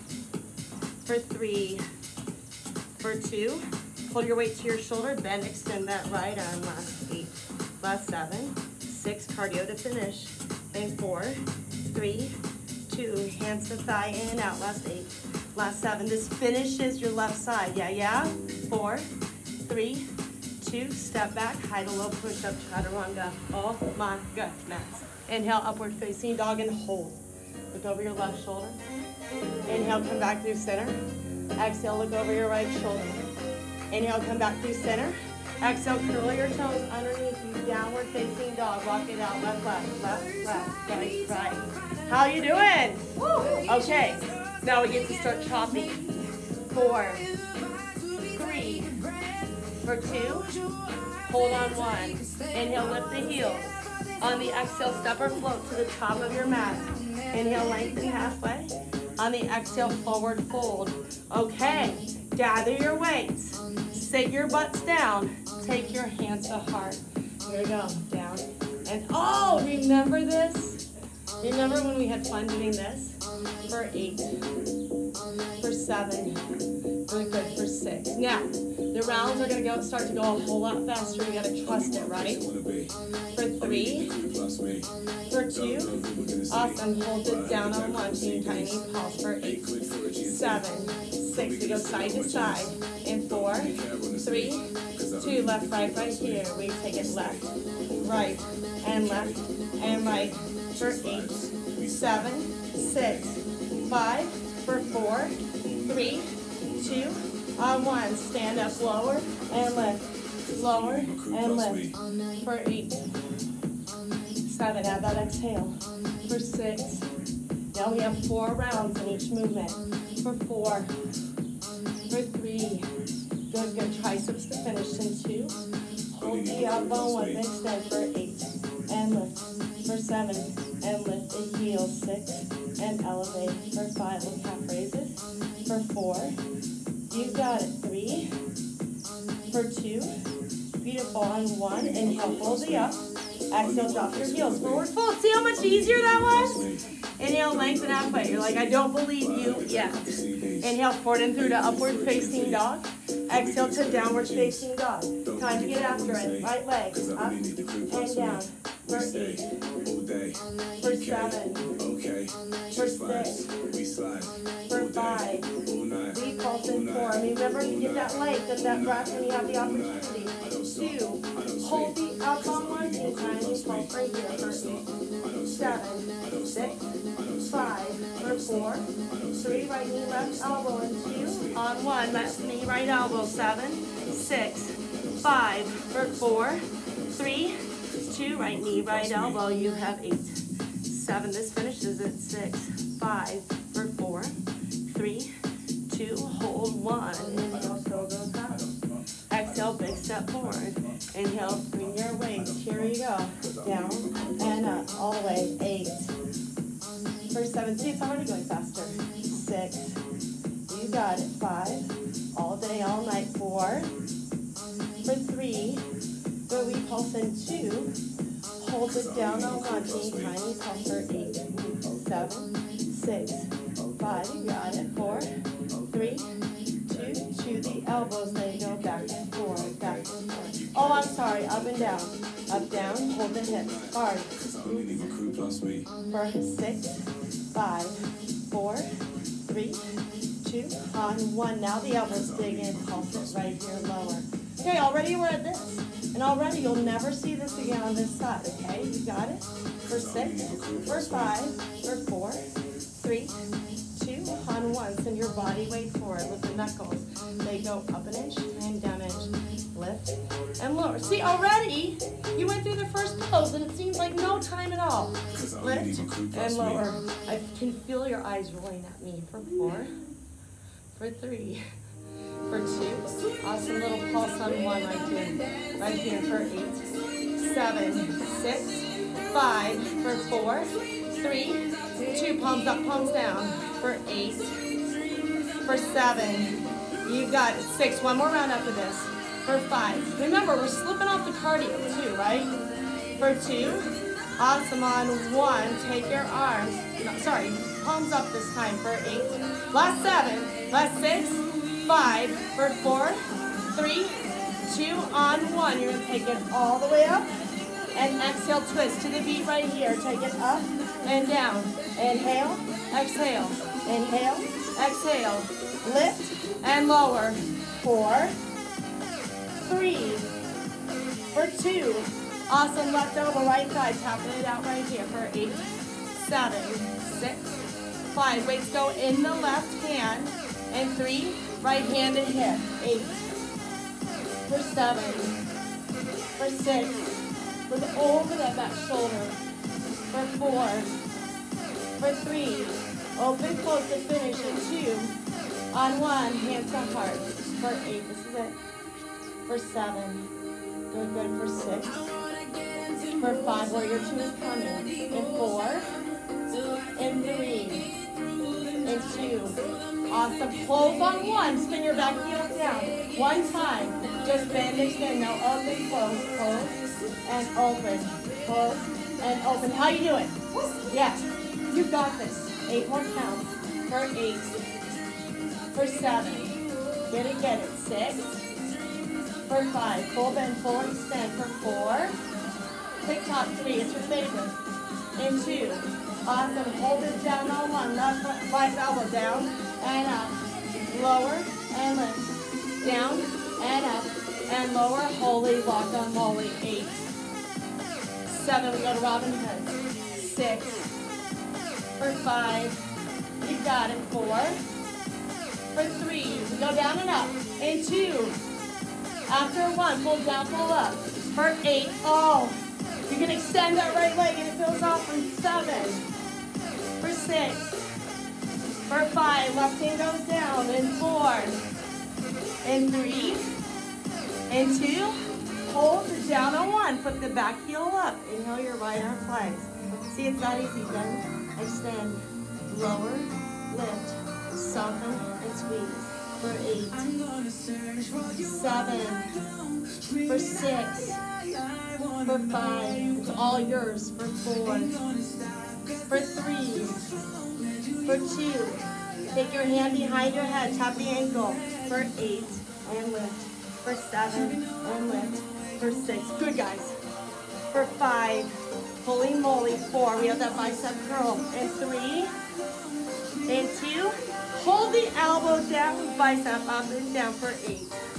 for 3, for 2, pull your weight to your shoulder, bend, extend that right arm, last 8, last 7, 6, cardio to finish, and 4, 3, 2, hands to thigh, in and out, last 8, last 7, this finishes your left side, yeah, 4, 3, 2, step back, high to low push-up, chaturanga. Oh my goodness. Inhale, upward facing dog and hold. Look over your left shoulder. Inhale, come back through center. Exhale, look over your right shoulder. Inhale, come back through center. Exhale, curl your toes underneath you, downward facing dog. Walk it out, left, left, right, right. How you doing? Woo. Okay, now we get to start chopping. 4, 3, for 2, hold on 1. Inhale, lift the heels. On the exhale, step or float to the top of your mat. Inhale, lengthen halfway. On the exhale, forward fold. Okay, gather your weights. Sit your butts down. Take your hands to heart. Here we go, down. And oh, remember this? Remember when we had fun doing this? For 8, for 7, really good, for 6. Now, there rounds are gonna start to go a whole lot faster. You gotta trust it, right? For 3, for 2, awesome. Hold it down on 1, teeny tiny pulse for 8, 7, 6. We go side to side. In 4, 3, 2, left, right here. We take it left, right, and right for 8, 7, 6, 5, for 4, 3, 2, on 1. Stand up, lower and lift, lower and lift for 8, 7. Add that exhale for 6. Now we have 4 rounds in each movement. For 4, for 3. Good. Triceps to finish in 2. Hold the elbow 1. Extend for 8 and lift for 7 and lift the heel 6 and elevate for 5 with calf raises. For 4, you got it. 3, for 2, beautiful. On 1, inhale, hold the up. Exhale, drop your heels, forward fold. See how much easier that was? Inhale, lengthen halfway. You're like, I don't believe you. Yeah. Inhale, forward and through to upward facing dog. Exhale to downward facing dog. Time to get after it. Right leg up and down. For 8, for 7, for 6, for 5, repulse in 4. Remember to get that light, get that breath when you have the opportunity. 2, hold the up on 1, and tiny pulse right here for 8, 7, 6, 5, for 4, 3, right knee, left elbow, and 2, on 1, left knee, right elbow, 7, 6, 5, for 4, 3, 2, right knee, right elbow, you have 8, 7, this finishes at 6, 5, for 4, 3, 2, hold 1, inhale, shoulder back, exhale, big step forward, inhale, bring your weights, here you go, down and up, all the way, 8, for 7, see it's already going faster, 6, you got it, 5, all day, all night, 4, for 3, go repulse in 2, hold it down on 1, teeny tiny pulse for 8, 7, 6, 5, you got it, 4, 3, 2, to the elbows, then go back and forth, back and forth. Oh, I'm sorry, up and down, hold the hips, hard. For 6, 5, 4, 3, 2, on 1. Now the elbows dig in, pulse it right here, lower. Okay, already we're at this. And already you'll never see this again on this side, okay? You got it? For 6, for 5, for 4, 3, 2, on 1. Send your body weight forward with the knuckles. They go up an inch and down an inch. Lift and lower. See, already you went through the first pose and it seems like no time at all. Lift and lower. I can feel your eyes rolling at me. For 4, for 3, for 2, awesome little pulse on 1 right here for 8, 7, 6, 5, for 4, 3, 2, palms up, palms down, for 8, for 7, you got it, 6, one more round after this, for 5, remember we're slipping off the cardio too, right, for 2, awesome on 1, take your arms, no, sorry, palms up this time for 8, last 7, last 6, 5, for 4, 3, 2, on 1. You're going to take it all the way up and exhale, twist to the beat right here. Take it up and down. Inhale, exhale, inhale, exhale. Lift and lower. 4, 3, for 2. Awesome, left elbow, right thigh, tapping it out right here for 8, 7, 6, 5. Weights go in the left hand. And 3, right hand and hip. 8, for 7, for 6, with over that back shoulder. For 4, for 3, open, close to finish at 2, on 1, hands on heart. For 8, this is it. For 7, good, for 6, for 5, warrior 2 is coming. And 4, and 3, and 2. Awesome. Close on 1. Spin your back heel down. 1 time. Just bend, extend. Now open, close, and open. Close and open. How you doing? Yeah. You got this. 8 more counts. For 8. For 7. Get it. 6. For 5, full bend, full extend. For 4, TikTok 3, it's your favorite. And 2, awesome, hold it down on 1, left right elbow down and up, lower and lift, down and up and lower, holy, lock on holy, 8, 7, we go to Robin Hood, 6, for 5, you got it, 4, for 3, we go down and up, and 2, after 1, pull down, pull up, for 8, oh, you can extend that right leg and it feels awesome, 7, for 6, for 5, left hand goes down, and 4, and 3, and 2, hold it down on 1, put the back heel up, inhale your right arm flies. See, it's that easy, bend, extend, lower, lift, soften, and squeeze. For 8, 7, for 6, for 5, it's all yours. For 4, for 3, for 2, take your hand behind your head, tap the ankle. For 8, and lift. For 7, and lift. For 6, good guys. For 5, holy moly, 4, we have that bicep curl. And 3, and 2, hold the elbow down, bicep up and down. For 8,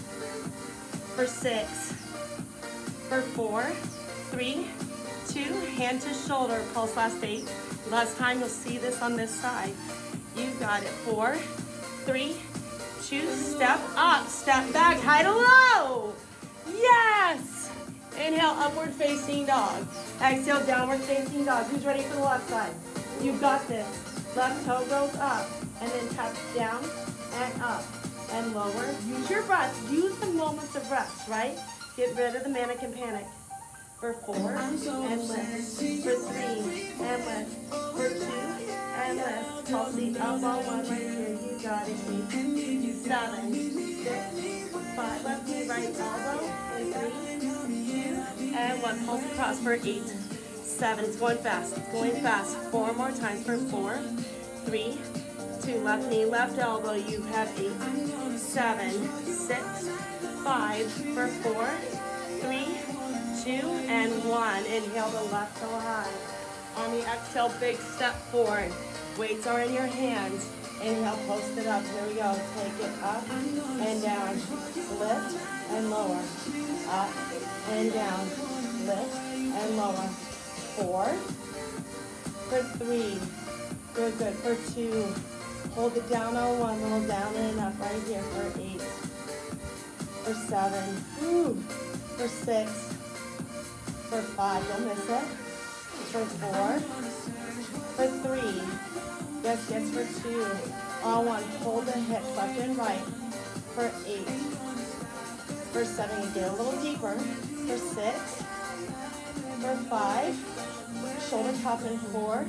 for 6, for 4, 3, 2, hand to shoulder, pulse last 8. Last time you'll see this on this side. You got it. 4, 3, 2, step up, step back, high to low. Yes! Inhale, upward facing dog. Exhale, downward facing dog. Who's ready for the left side? You got this. Left toe goes up, and then tap down and up and lower. Use your breath. Use the moments of rest, right? Get rid of the mannequin panic. For 4, and lift. For 3, and lift. For 2, and lift. Pulse the elbow, 1 right here. You got it. 8, 7, 6, 5. Left knee, right elbow. And 3, 2, and 1. Pulse across for 8, 7. It's going fast. It's going fast. 4 more times. For 4, 3, 2. Left knee, left elbow. You have 8, 7, 6, 5. For 4, 3, 2, and 1. Inhale the left toe high. On the exhale, big step forward. Weights are in your hands. Inhale, post it up. Here we go. Take it up and down. Lift and lower. Up and down. Lift and lower. 4. For 3. Good, good. For 2. Hold it down on 1. Little down and up right here. For 8. For 7. Woo. For 6. For 5, don't miss it. For 4, for 3, yes, yes, for 2, on 1, hold the hips left and right. For 8, for 7, you get a little deeper. For 6, for 5, shoulder cup in 4,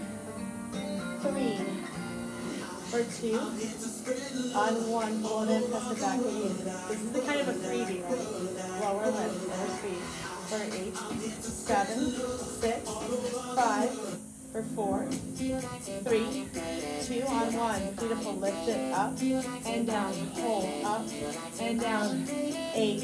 3, for 2, on 1, pull it in, press it back again. This is the kind of a freebie, right? Lower lift, lower speed. For 8, 7, 6, 5, for 4, 3, 2, on 1. Beautiful. Lift it up and down. Hold up and down. 8,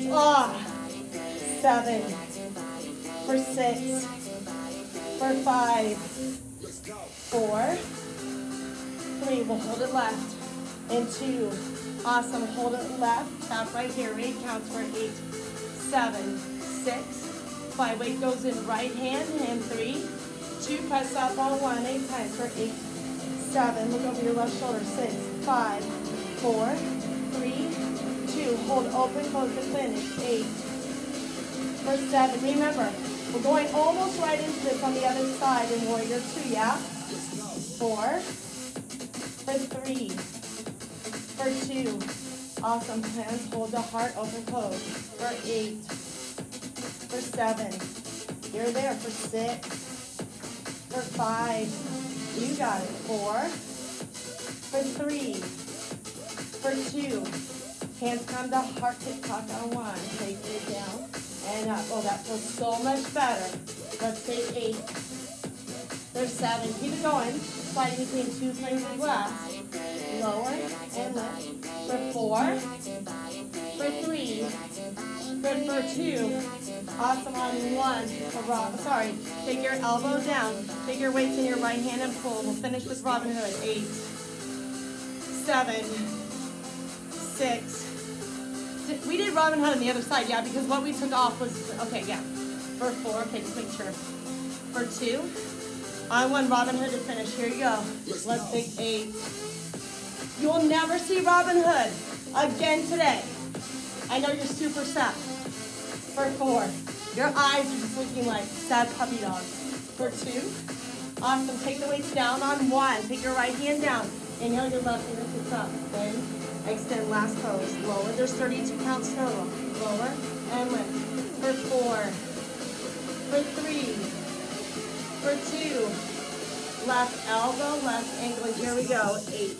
7, for 6, for 5, 4, 3. We'll hold it left. And 2. Awesome. Hold it left. Tap right here. 8 counts for 8, 7, 6, 5, weight goes in right hand, and 3, 2, press up on 1, 8 times for 8, 7, look over your left shoulder, 6, 5, 4, 3, 2, hold open, close to finish, 8, for 7, remember, we're going almost right into this on the other side in warrior 2, yeah? 4, for 3, for 2, awesome, hands hold the heart, open, close, for 8, for 7, you're there. For 6, for 5, you got it. 4, for 3, for 2, hands come to heart, tick-tock on 1, take it down and up. Oh, that feels so much better. Let's take 8, for 7, keep it going, sliding between 2 planes of glass, lower and lift. For 4, for 3. Good for 2. Awesome on 1. Sorry. Take your elbow down. Take your weights in your right hand and pull. We'll finish with Robin Hood. 8, 7, 6. We did Robin Hood on the other side, yeah, because what we took off was, okay, yeah. For 4, okay, just make sure. For 2. On 1, Robin Hood to finish. Here you go. Let's take 8. You will never see Robin Hood again today. I know you're super sad. For 4. Your eyes are just looking like sad puppy dogs. For 2. Awesome. Take the weights down on 1. Take your right hand down. Inhale your left fingertips up. Then extend last pose. Lower. There's 32 counts total. Lower and lift. For 4. For 3. For 2. Left elbow, left ankle. Here we go. 8.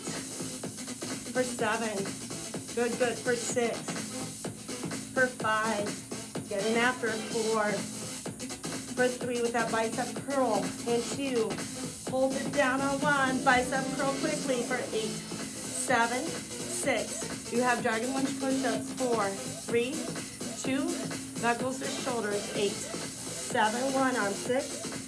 For 7. Good, good. For 6. For 5. Get in after. 4. For 3 with that bicep curl. And 2. Hold it down on 1. Bicep curl quickly for 8. 7. 6. You have dragon lunge push-ups. 4. 3. 2. Knuckles to shoulders. 8. 7. 1 arm. 6.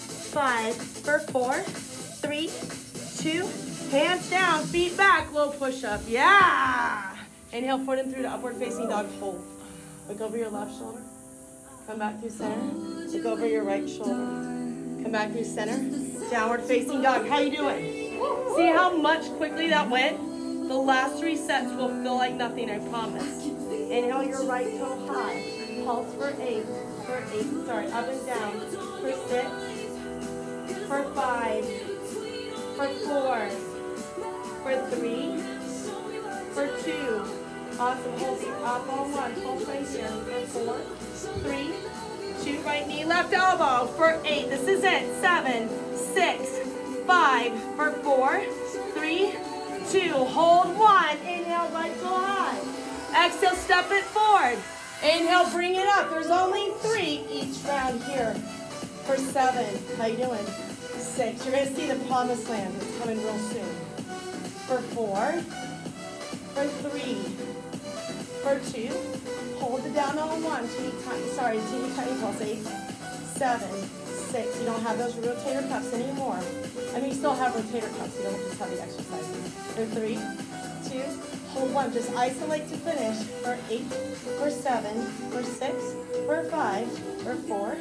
5. For 4. 3. 2. Hands down. Feet back. Low push-up. Yeah. Inhale forward and through to upward facing dog. Hold. Look over your left shoulder. Come back through center. Look over your right shoulder. Come back through center. Downward facing dog. How you doing? See how much quickly that went? The last 3 sets will feel like nothing, I promise. Inhale your right toe high. Pulse for 8. For 8. Sorry, up and down. For 6. For 5. For 4. For 3. For 2. Awesome. Hold the up on 1. Pulse right here. For 4. 3. 2. Right knee, left elbow. For 8. This is it. 7. 6. 5. For 4. 3. 2. Hold 1. Inhale, right toe high. Exhale, step it forward. Inhale, bring it up. There's only 3 each round here. For 7. How you doing? 6. You're going to see the promised land. It's coming real soon. For 4. For 3. For 2. Hold it down on 1. Teeny tiny pulse. 8. 7. 6. You don't have those rotator cuffs anymore. I mean, you still have rotator cuffs. You don't just have the exercises. For 3. 2. Hold 1. Just isolate to finish. For 8. For 7. For 6. For 5. For 4.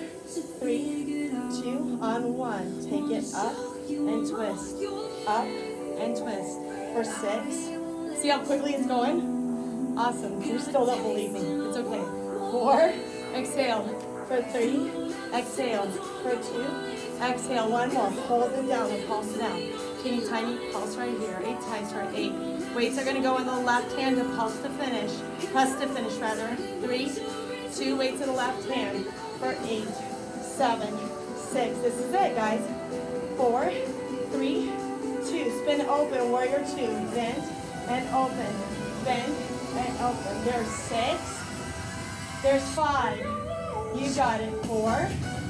3. 2. On 1. Take it up and twist. Up and twist. For 6. See how quickly it's going? Awesome. You still don't believe me. It's okay. 4. Exhale. For 3. Exhale. For 2. Exhale. 1 more. Hold it down and pulse down. Teeny tiny pulse right here. 8 times for 8. Weights are going to go in the left hand to pulse to finish. Press to finish rather. 3. 2. Weights in the left hand. For 8. 7. 6. This is it, guys. 4. 3. 2. Spin open. Warrior 2. Bend and open. Bend and open. There's 6. There's 5. You got it. 4.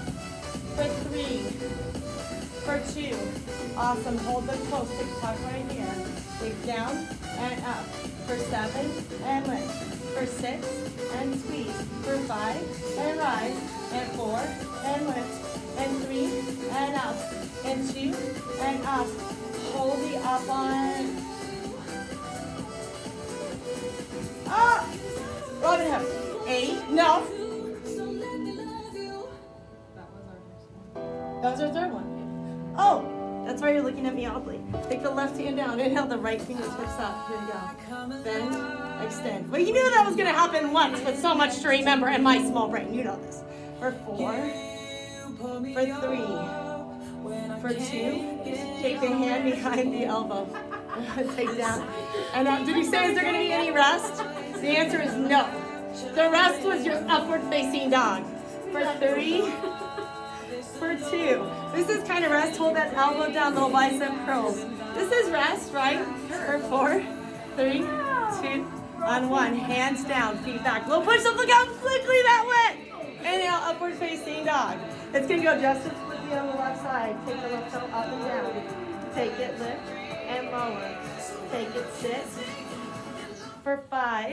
For 3. For 2. Awesome. Hold the close. Tick tock right here. Dig down and up. For 7 and lift. For 6 and squeeze. For 5 and rise. And 4 and lift. And 3 and up. And 2 and up. Hold the up on. Ah! Robin Hood. 8. No. That was our third one. Oh, that's why you're looking at me oddly. Take the left hand down. Inhale, the right fingertips up. Here we go. Bend, extend. Well, you knew that was going to happen once, but so much to remember in my small brain. You know this. For 4. For 3. For 2. Take the hand behind the elbow. Take down. And did you say, is there going to be any rest? The answer is no. The rest was your upward facing dog. For 3. For 2. This is kind of rest. Hold that elbow down, little bicep curls. This is rest, right? For 4, 3, 2, on 1. Hands down, feet back. Little push up. Look how quickly that went. Inhale, upward facing dog. It's going to go just as quickly on the left side. Take the left toe up and down. Take it, lift, and lower. Take it, sit. For 5.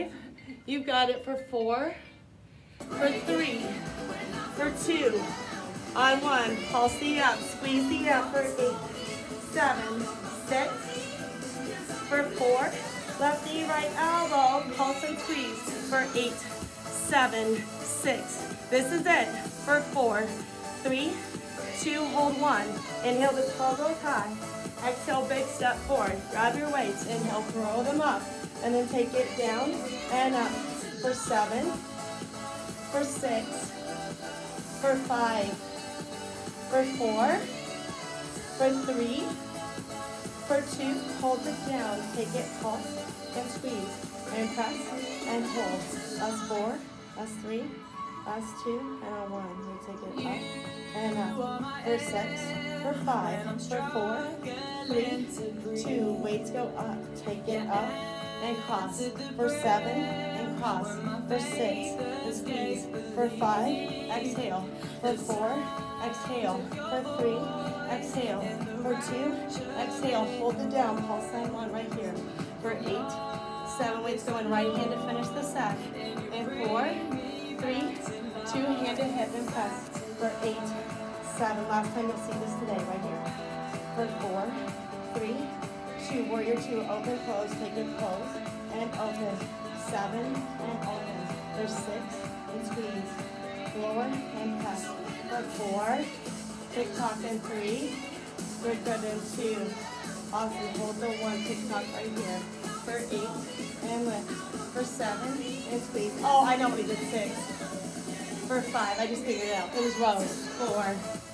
You've got it for 4, for 3, for 2, on 1. Pulse the up, squeeze the up for 8, 7, 6, for 4. Left knee, right elbow, pulse and squeeze for 8, 7, 6. This is it for 4, 3, 2, hold 1. Inhale, the toe goes high. Exhale, big step forward. Grab your weights. Inhale, throw them up. And then take it down and up for 7, for 6, for 5, for 4, for 3, for 2. Hold it down. Take it, pulse and squeeze. And press and hold. Last 4, last 3, last 2, and a 1. We take it up and up for 6, for 5, for 4, 3, 2. Weights go up. Take it up and cross. For 7 and cross. For 6 and squeeze. For 5, exhale. For 4, exhale. For 3, exhale. For 2, exhale. Hold it down. Pulse sign 1 right here. For 8, 7. Weights going right hand to finish the set. And 4, 3, 2, hand to hip and press. For 8, 7. Last time you'll see this today right here. For 4, 3, 2. Warrior 2. Open, close. Take it close and open. 7 and open. For 6 and squeeze. Lower and press. For 4. Tick-tock and 3. Good, good, and 2. Awesome. Hold the 1. Tick-tock right here. For 8 and lift. For 7 and squeeze. Oh, I know we did 6. For 5, I just figured it out. It was rows. 4.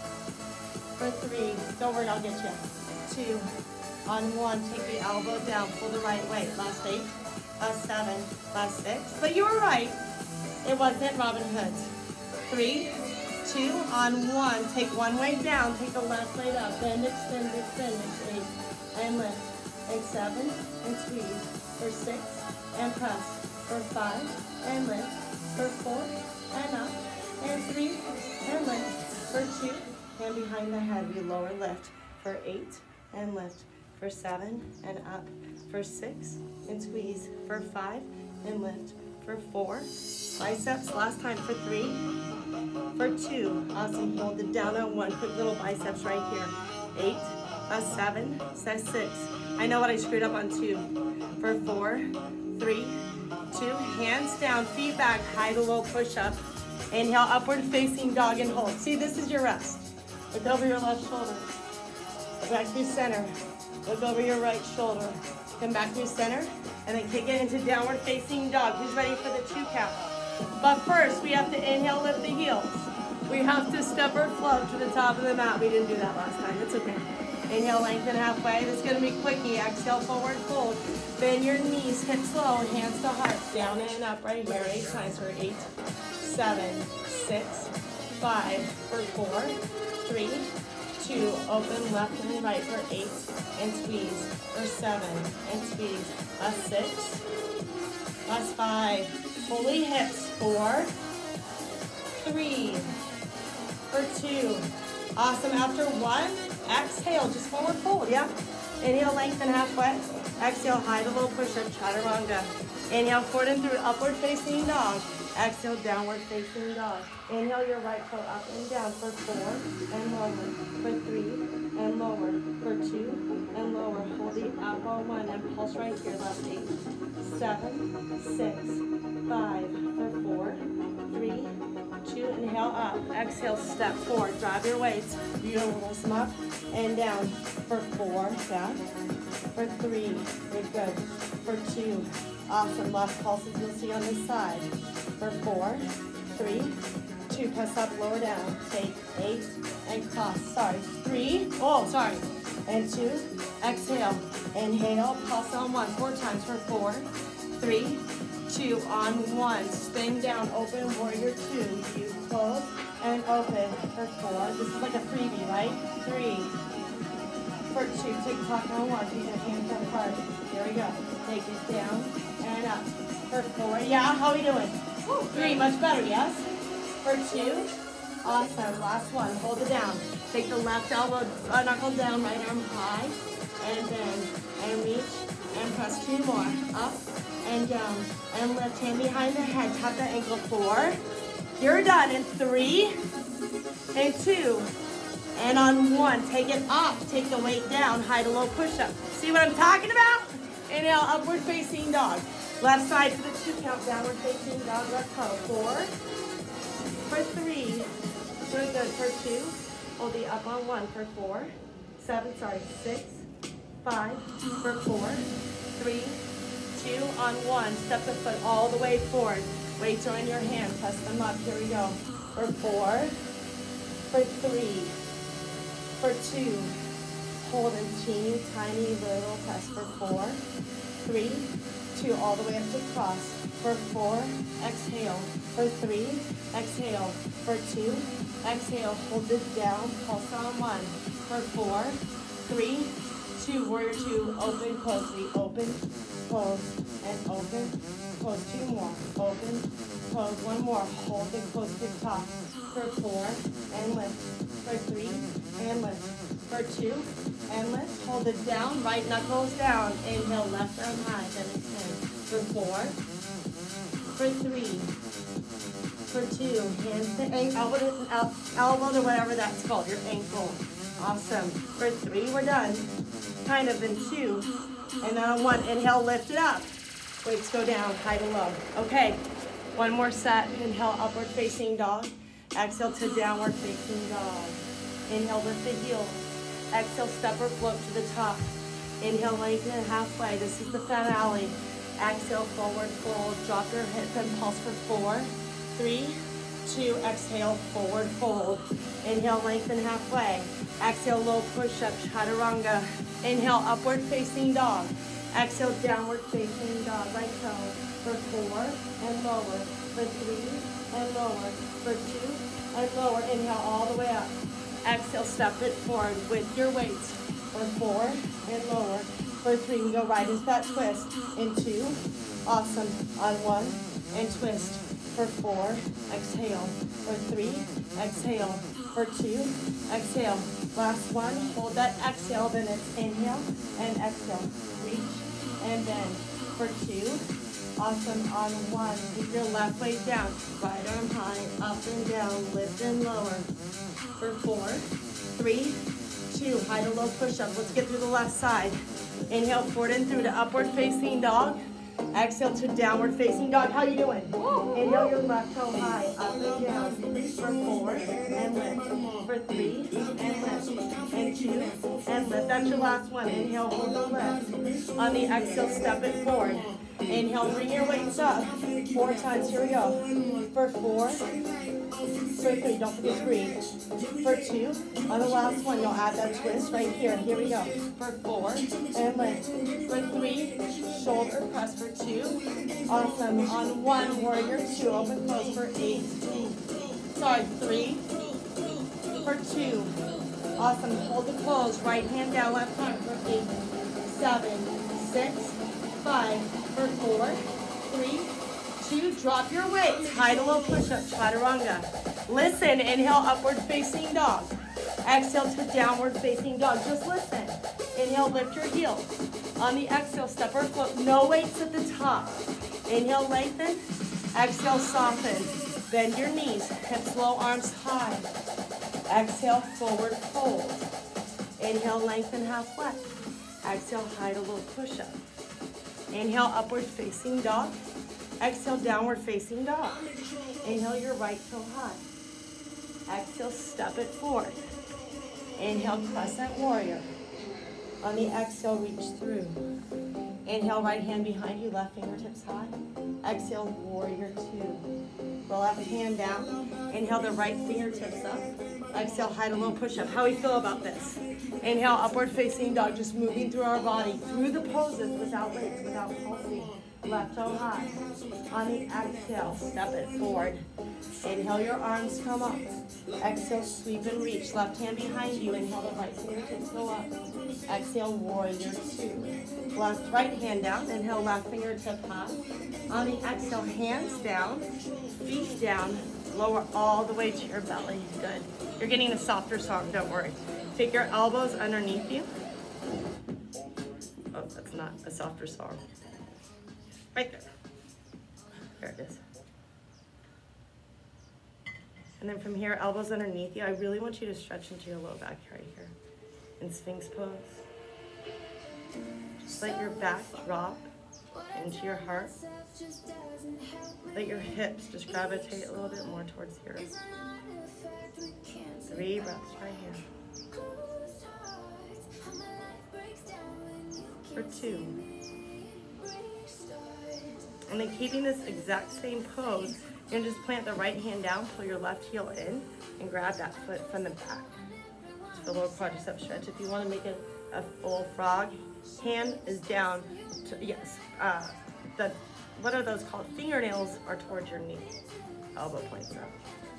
For 3, don't worry, I'll get you. 2. On 1, take the elbow down, pull the right weight. Last 8, last 7, last 6. But you were right. It wasn't Robin Hood's. 3, 2, on 1, take one leg down, take the left leg up, bend, extend, extend. 8, and lift. And 7, and squeeze. For 6, and press. For 5, and lift. For 4, and up. And 3, and lift. For 2, hand behind the head, we lower lift. For 8, and lift. For 7, and up. For 6, and squeeze. For 5, and lift. For 4, biceps, last time. For 3, for 2, awesome, hold it down on 1, quick little biceps right here. 8, 7, 6. I know what I screwed up on 2. For 4, 3, 2, hands down, feet back, high to low push-up. Inhale, upward facing dog and hold. See, this is your rest. Look over your left shoulder. Back through center. Look over your right shoulder. Come back through center, and then kick it into downward facing dog. Who's ready for the 2 count? But first, we have to inhale, lift the heels. We have to step or float to the top of the mat. We didn't do that last time. It's okay. Inhale, lengthen halfway. This is going to be quickie. Exhale, forward fold. Bend your knees, hips low, hands to heart. Down and up right here. 8 times for 8, 7, 6, 5, for 4, 3, 2. Open left and right for 8, and squeeze. For 7, and squeeze. Last 6, last 5. Fully hips. 4, 3, for 2. Awesome. After 1, exhale, just forward fold, yeah? Inhale, lengthen halfway. Exhale, high to low push-up, chaturanga. Inhale, forward and through, upward facing dog. Exhale, downward facing dog. Inhale your right toe up and down for 4 and lower. For 3 and lower. For 2 and lower. Hold the elbow 1 and pulse right here. Last 8, 7, 6, 5. For 4, 3, 2. Inhale up. Exhale, step forward. Grab your weights. You're going to release them up and down. For 4, down. For 3, good, good. For 2, awesome. Last pulses you'll see on this side. For 4, 3, 2, press up, lower down. Take 8 and cross. Sorry, 3. Oh, sorry. And 2. Exhale. Inhale. Pulse on 1. 4 times for 4, 3, 2. On 1. Spin down. Open warrior 2. You close and open for 4. This is like a freebie, right? 3. For 2. Tick-tock on 1. Keep your hands on heart. There we go. Take it down and up. For 4. Yeah, how are we doing? 3, much better, yes? For 2, awesome. Last 1, hold it down. Take the left elbow, knuckle down, right arm high, and bend, and reach, and press 2 more. Up and down and lift. Hand behind the head. Tap the ankle. 4. You're done in 3 and 2. And on 1, take it up. Take the weight down. High to low push-up. See what I'm talking about? Inhale, upward facing dog. Left side for the 2 count. Downward facing dog. Let's go. 4. For 3. Doing good. For 2. Hold the up on 1. For 4. 6. 5. For 4. 3. 2 on 1. Step the foot all the way forward. Weights are in your hand. Press them up. Here we go. For 4. For 3. For 2. Hold a teeny tiny little press. For 4. 3. 2. All the way up to cross. For 4. Exhale. For 3. Exhale. For 2. Exhale. Hold it down. Pulse on 1. For 4. 3. 2. Warrior 2. Open, close. Open, close, and open, close. 2 more. Open, close. 1 more. Hold it close to the top. For 4 and lift. For 3 and lift. For 2 and lift. Hold it down. Right knuckles down. Inhale, left arm high. Then extend. For 4. For 3. For 2. Hands to ankle, elbow to whatever that's called. Your ankle. Awesome. For 3, we're done. Kind of in 2. And then on 1, inhale, lift it up. Weights go down, high to low. Okay, 1 more set. Inhale, upward facing dog. Exhale to downward facing dog. Inhale, lift the heels. Exhale, step or float to the top. Inhale, lengthen it halfway. This is the finale. Exhale, forward fold. Drop your hip and pulse for 4, 3, 2. Exhale, forward fold. Inhale, lengthen halfway. Exhale, low push-up, chaturanga. Inhale, upward facing dog. Exhale, downward facing dog. Right toe. For 4 and lower. For 3 and lower. For 2 and lower. Inhale, all the way up. Exhale, step it forward with your weights. For 4 and lower. For 3, we go right into that twist. In 2. Awesome. On 1 and twist. For 4, exhale. For 3, exhale. For 2, exhale. Last 1, hold that exhale, then it's inhale and exhale. Reach and bend. For 2, awesome. On 1, keep your left weight down. Right arm high, up and down, lift and lower. For 4, 3, 2, high to low push-up. Let's get through the left side. Inhale, forward and through to upward facing dog. Exhale to downward facing dog. How you doing? Inhale your left toe high, up and down. For 4 and lift. For 3 and lift. And 2 and lift. That's your last one. Inhale, hold the lift. On the exhale, step it forward. Inhale, bring your weights up. 4 times. Here we go. For 4. For 3. Don't forget to breathe. For 2. On the last one, you'll add that twist right here. Here we go. For 4 and lift. For 3. Shoulder press. For 2. Awesome. On 1, warrior 2. Open close for 8. Sorry, 3. For 2. Awesome. Hold the close. Right hand down, left arm for 8, 7, 6, 5. For 4, 3, 2. Drop your weight. High to low push-up, chaturanga. Listen. Inhale, upward facing dog. Exhale to downward facing dog. Just listen. Inhale, lift your heels. On the exhale, step or float. No weights at the top. Inhale, lengthen. Exhale, soften. Bend your knees. Hips low, arms high. Exhale, forward fold. Inhale, lengthen halfway. Exhale, high to low push-up. Inhale, upward facing dog. Exhale, downward facing dog. Inhale, your right toe high. Exhale, step it forward. Inhale, crescent warrior. On the exhale, reach through. Inhale, right hand behind you, left fingertips high. Exhale, warrior 2. The left hand down. Inhale, the right fingertips up. Exhale, high to low push-up. How do we feel about this? Inhale, upward facing dog, just moving through our body, through the poses, without weights, without pulsing. Left toe high. On the exhale, step it forward. Inhale, your arms come up. Exhale, sweep and reach. Left hand behind you. Inhale, the right fingertips go up. Exhale, warrior 2. Left, right hand down. Inhale, left fingertip high. On the exhale, hands down, feet down. Lower all the way to your belly. Good. You're getting a softer song, don't worry. Take your elbows underneath you. Oh, that's not a softer song. Right there. There it is. And then from here, elbows underneath you. I really want you to stretch into your low back right here. In Sphinx pose. Just let your back drop into your heart. Let your hips just gravitate a little bit more towards here. 3 breaths right here. For 2. And then keeping this exact same pose, you're gonna just plant the right hand down, pull your left heel in, and grab that foot from the back. Just for a little quadricep stretch. If you wanna make it a full frog, hand is down, yes. What are those called? Fingernails are towards your knee. Elbow points up.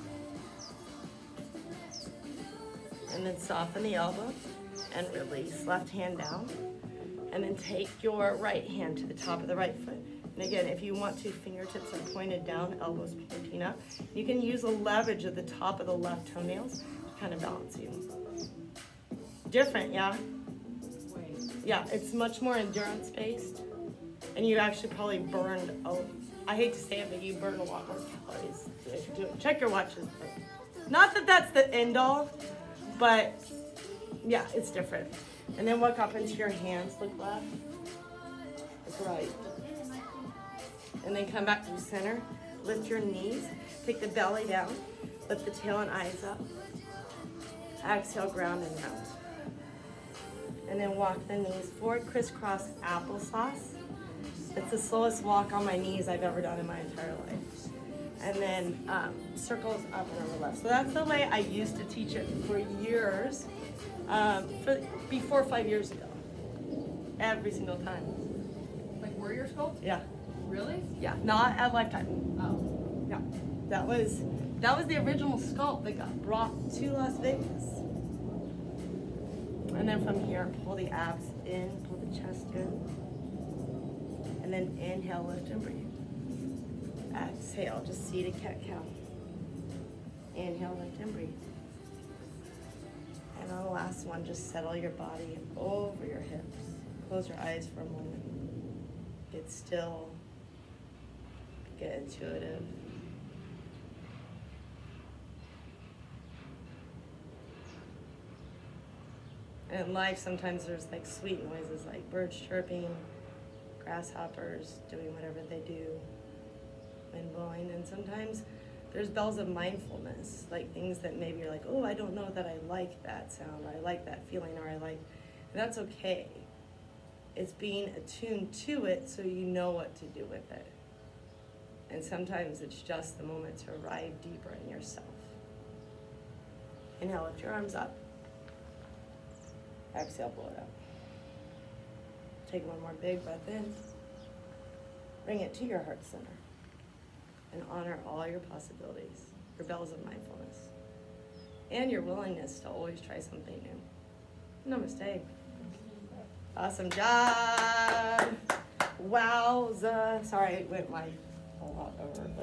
And then soften the elbow and release. Left hand down. And then take your right hand to the top of the right foot. And again, if you want to, fingertips are pointed down, elbows pointing up. You can use the leverage at the top of the left toenails to kind of balance you. Different, yeah? Yeah, it's much more endurance based. And you actually probably burned, I hate to say it, but you burn a lot more calories if you do it. Check your watches. Not that that's the end all, but yeah, it's different. And then look up into your hands, look left, look right. And then come back to the center, lift your knees, take the belly down, lift the tail and eyes up. Exhale, ground and round. And then walk the knees forward, crisscross applesauce. It's the slowest walk on my knees I've ever done in my entire life. And then circles up and over left. So that's the way I used to teach it for years, before 5 years ago. Every single time. Like warrior sculpt? Yeah. Really? Yeah, not at Lifetime. Oh. Yeah. That was the original sculpt that got brought to Las Vegas. And then from here, pull the abs in, pull the chest in. And then inhale, lift and breathe. Exhale, just seated cat-cow. Inhale, lift and breathe. And on the last one, just settle your body over your hips. Close your eyes for a moment. Get still. Get intuitive. And in life, sometimes there's like sweet noises like birds chirping, grasshoppers doing whatever they do, wind blowing, and sometimes there's bells of mindfulness, like things that maybe you're like, oh, I don't know that I like that sound, or I like that feeling, or I like, and that's okay. It's being attuned to it so you know what to do with it. And sometimes it's just the moment to arrive deeper in yourself. Inhale, lift your arms up. Exhale, blow it out. Take one more big breath in. Bring it to your heart center. And honor all your possibilities, your bells of mindfulness, and your willingness to always try something new. Namaste. Awesome job. Wowza. Sorry, it went like a lot over.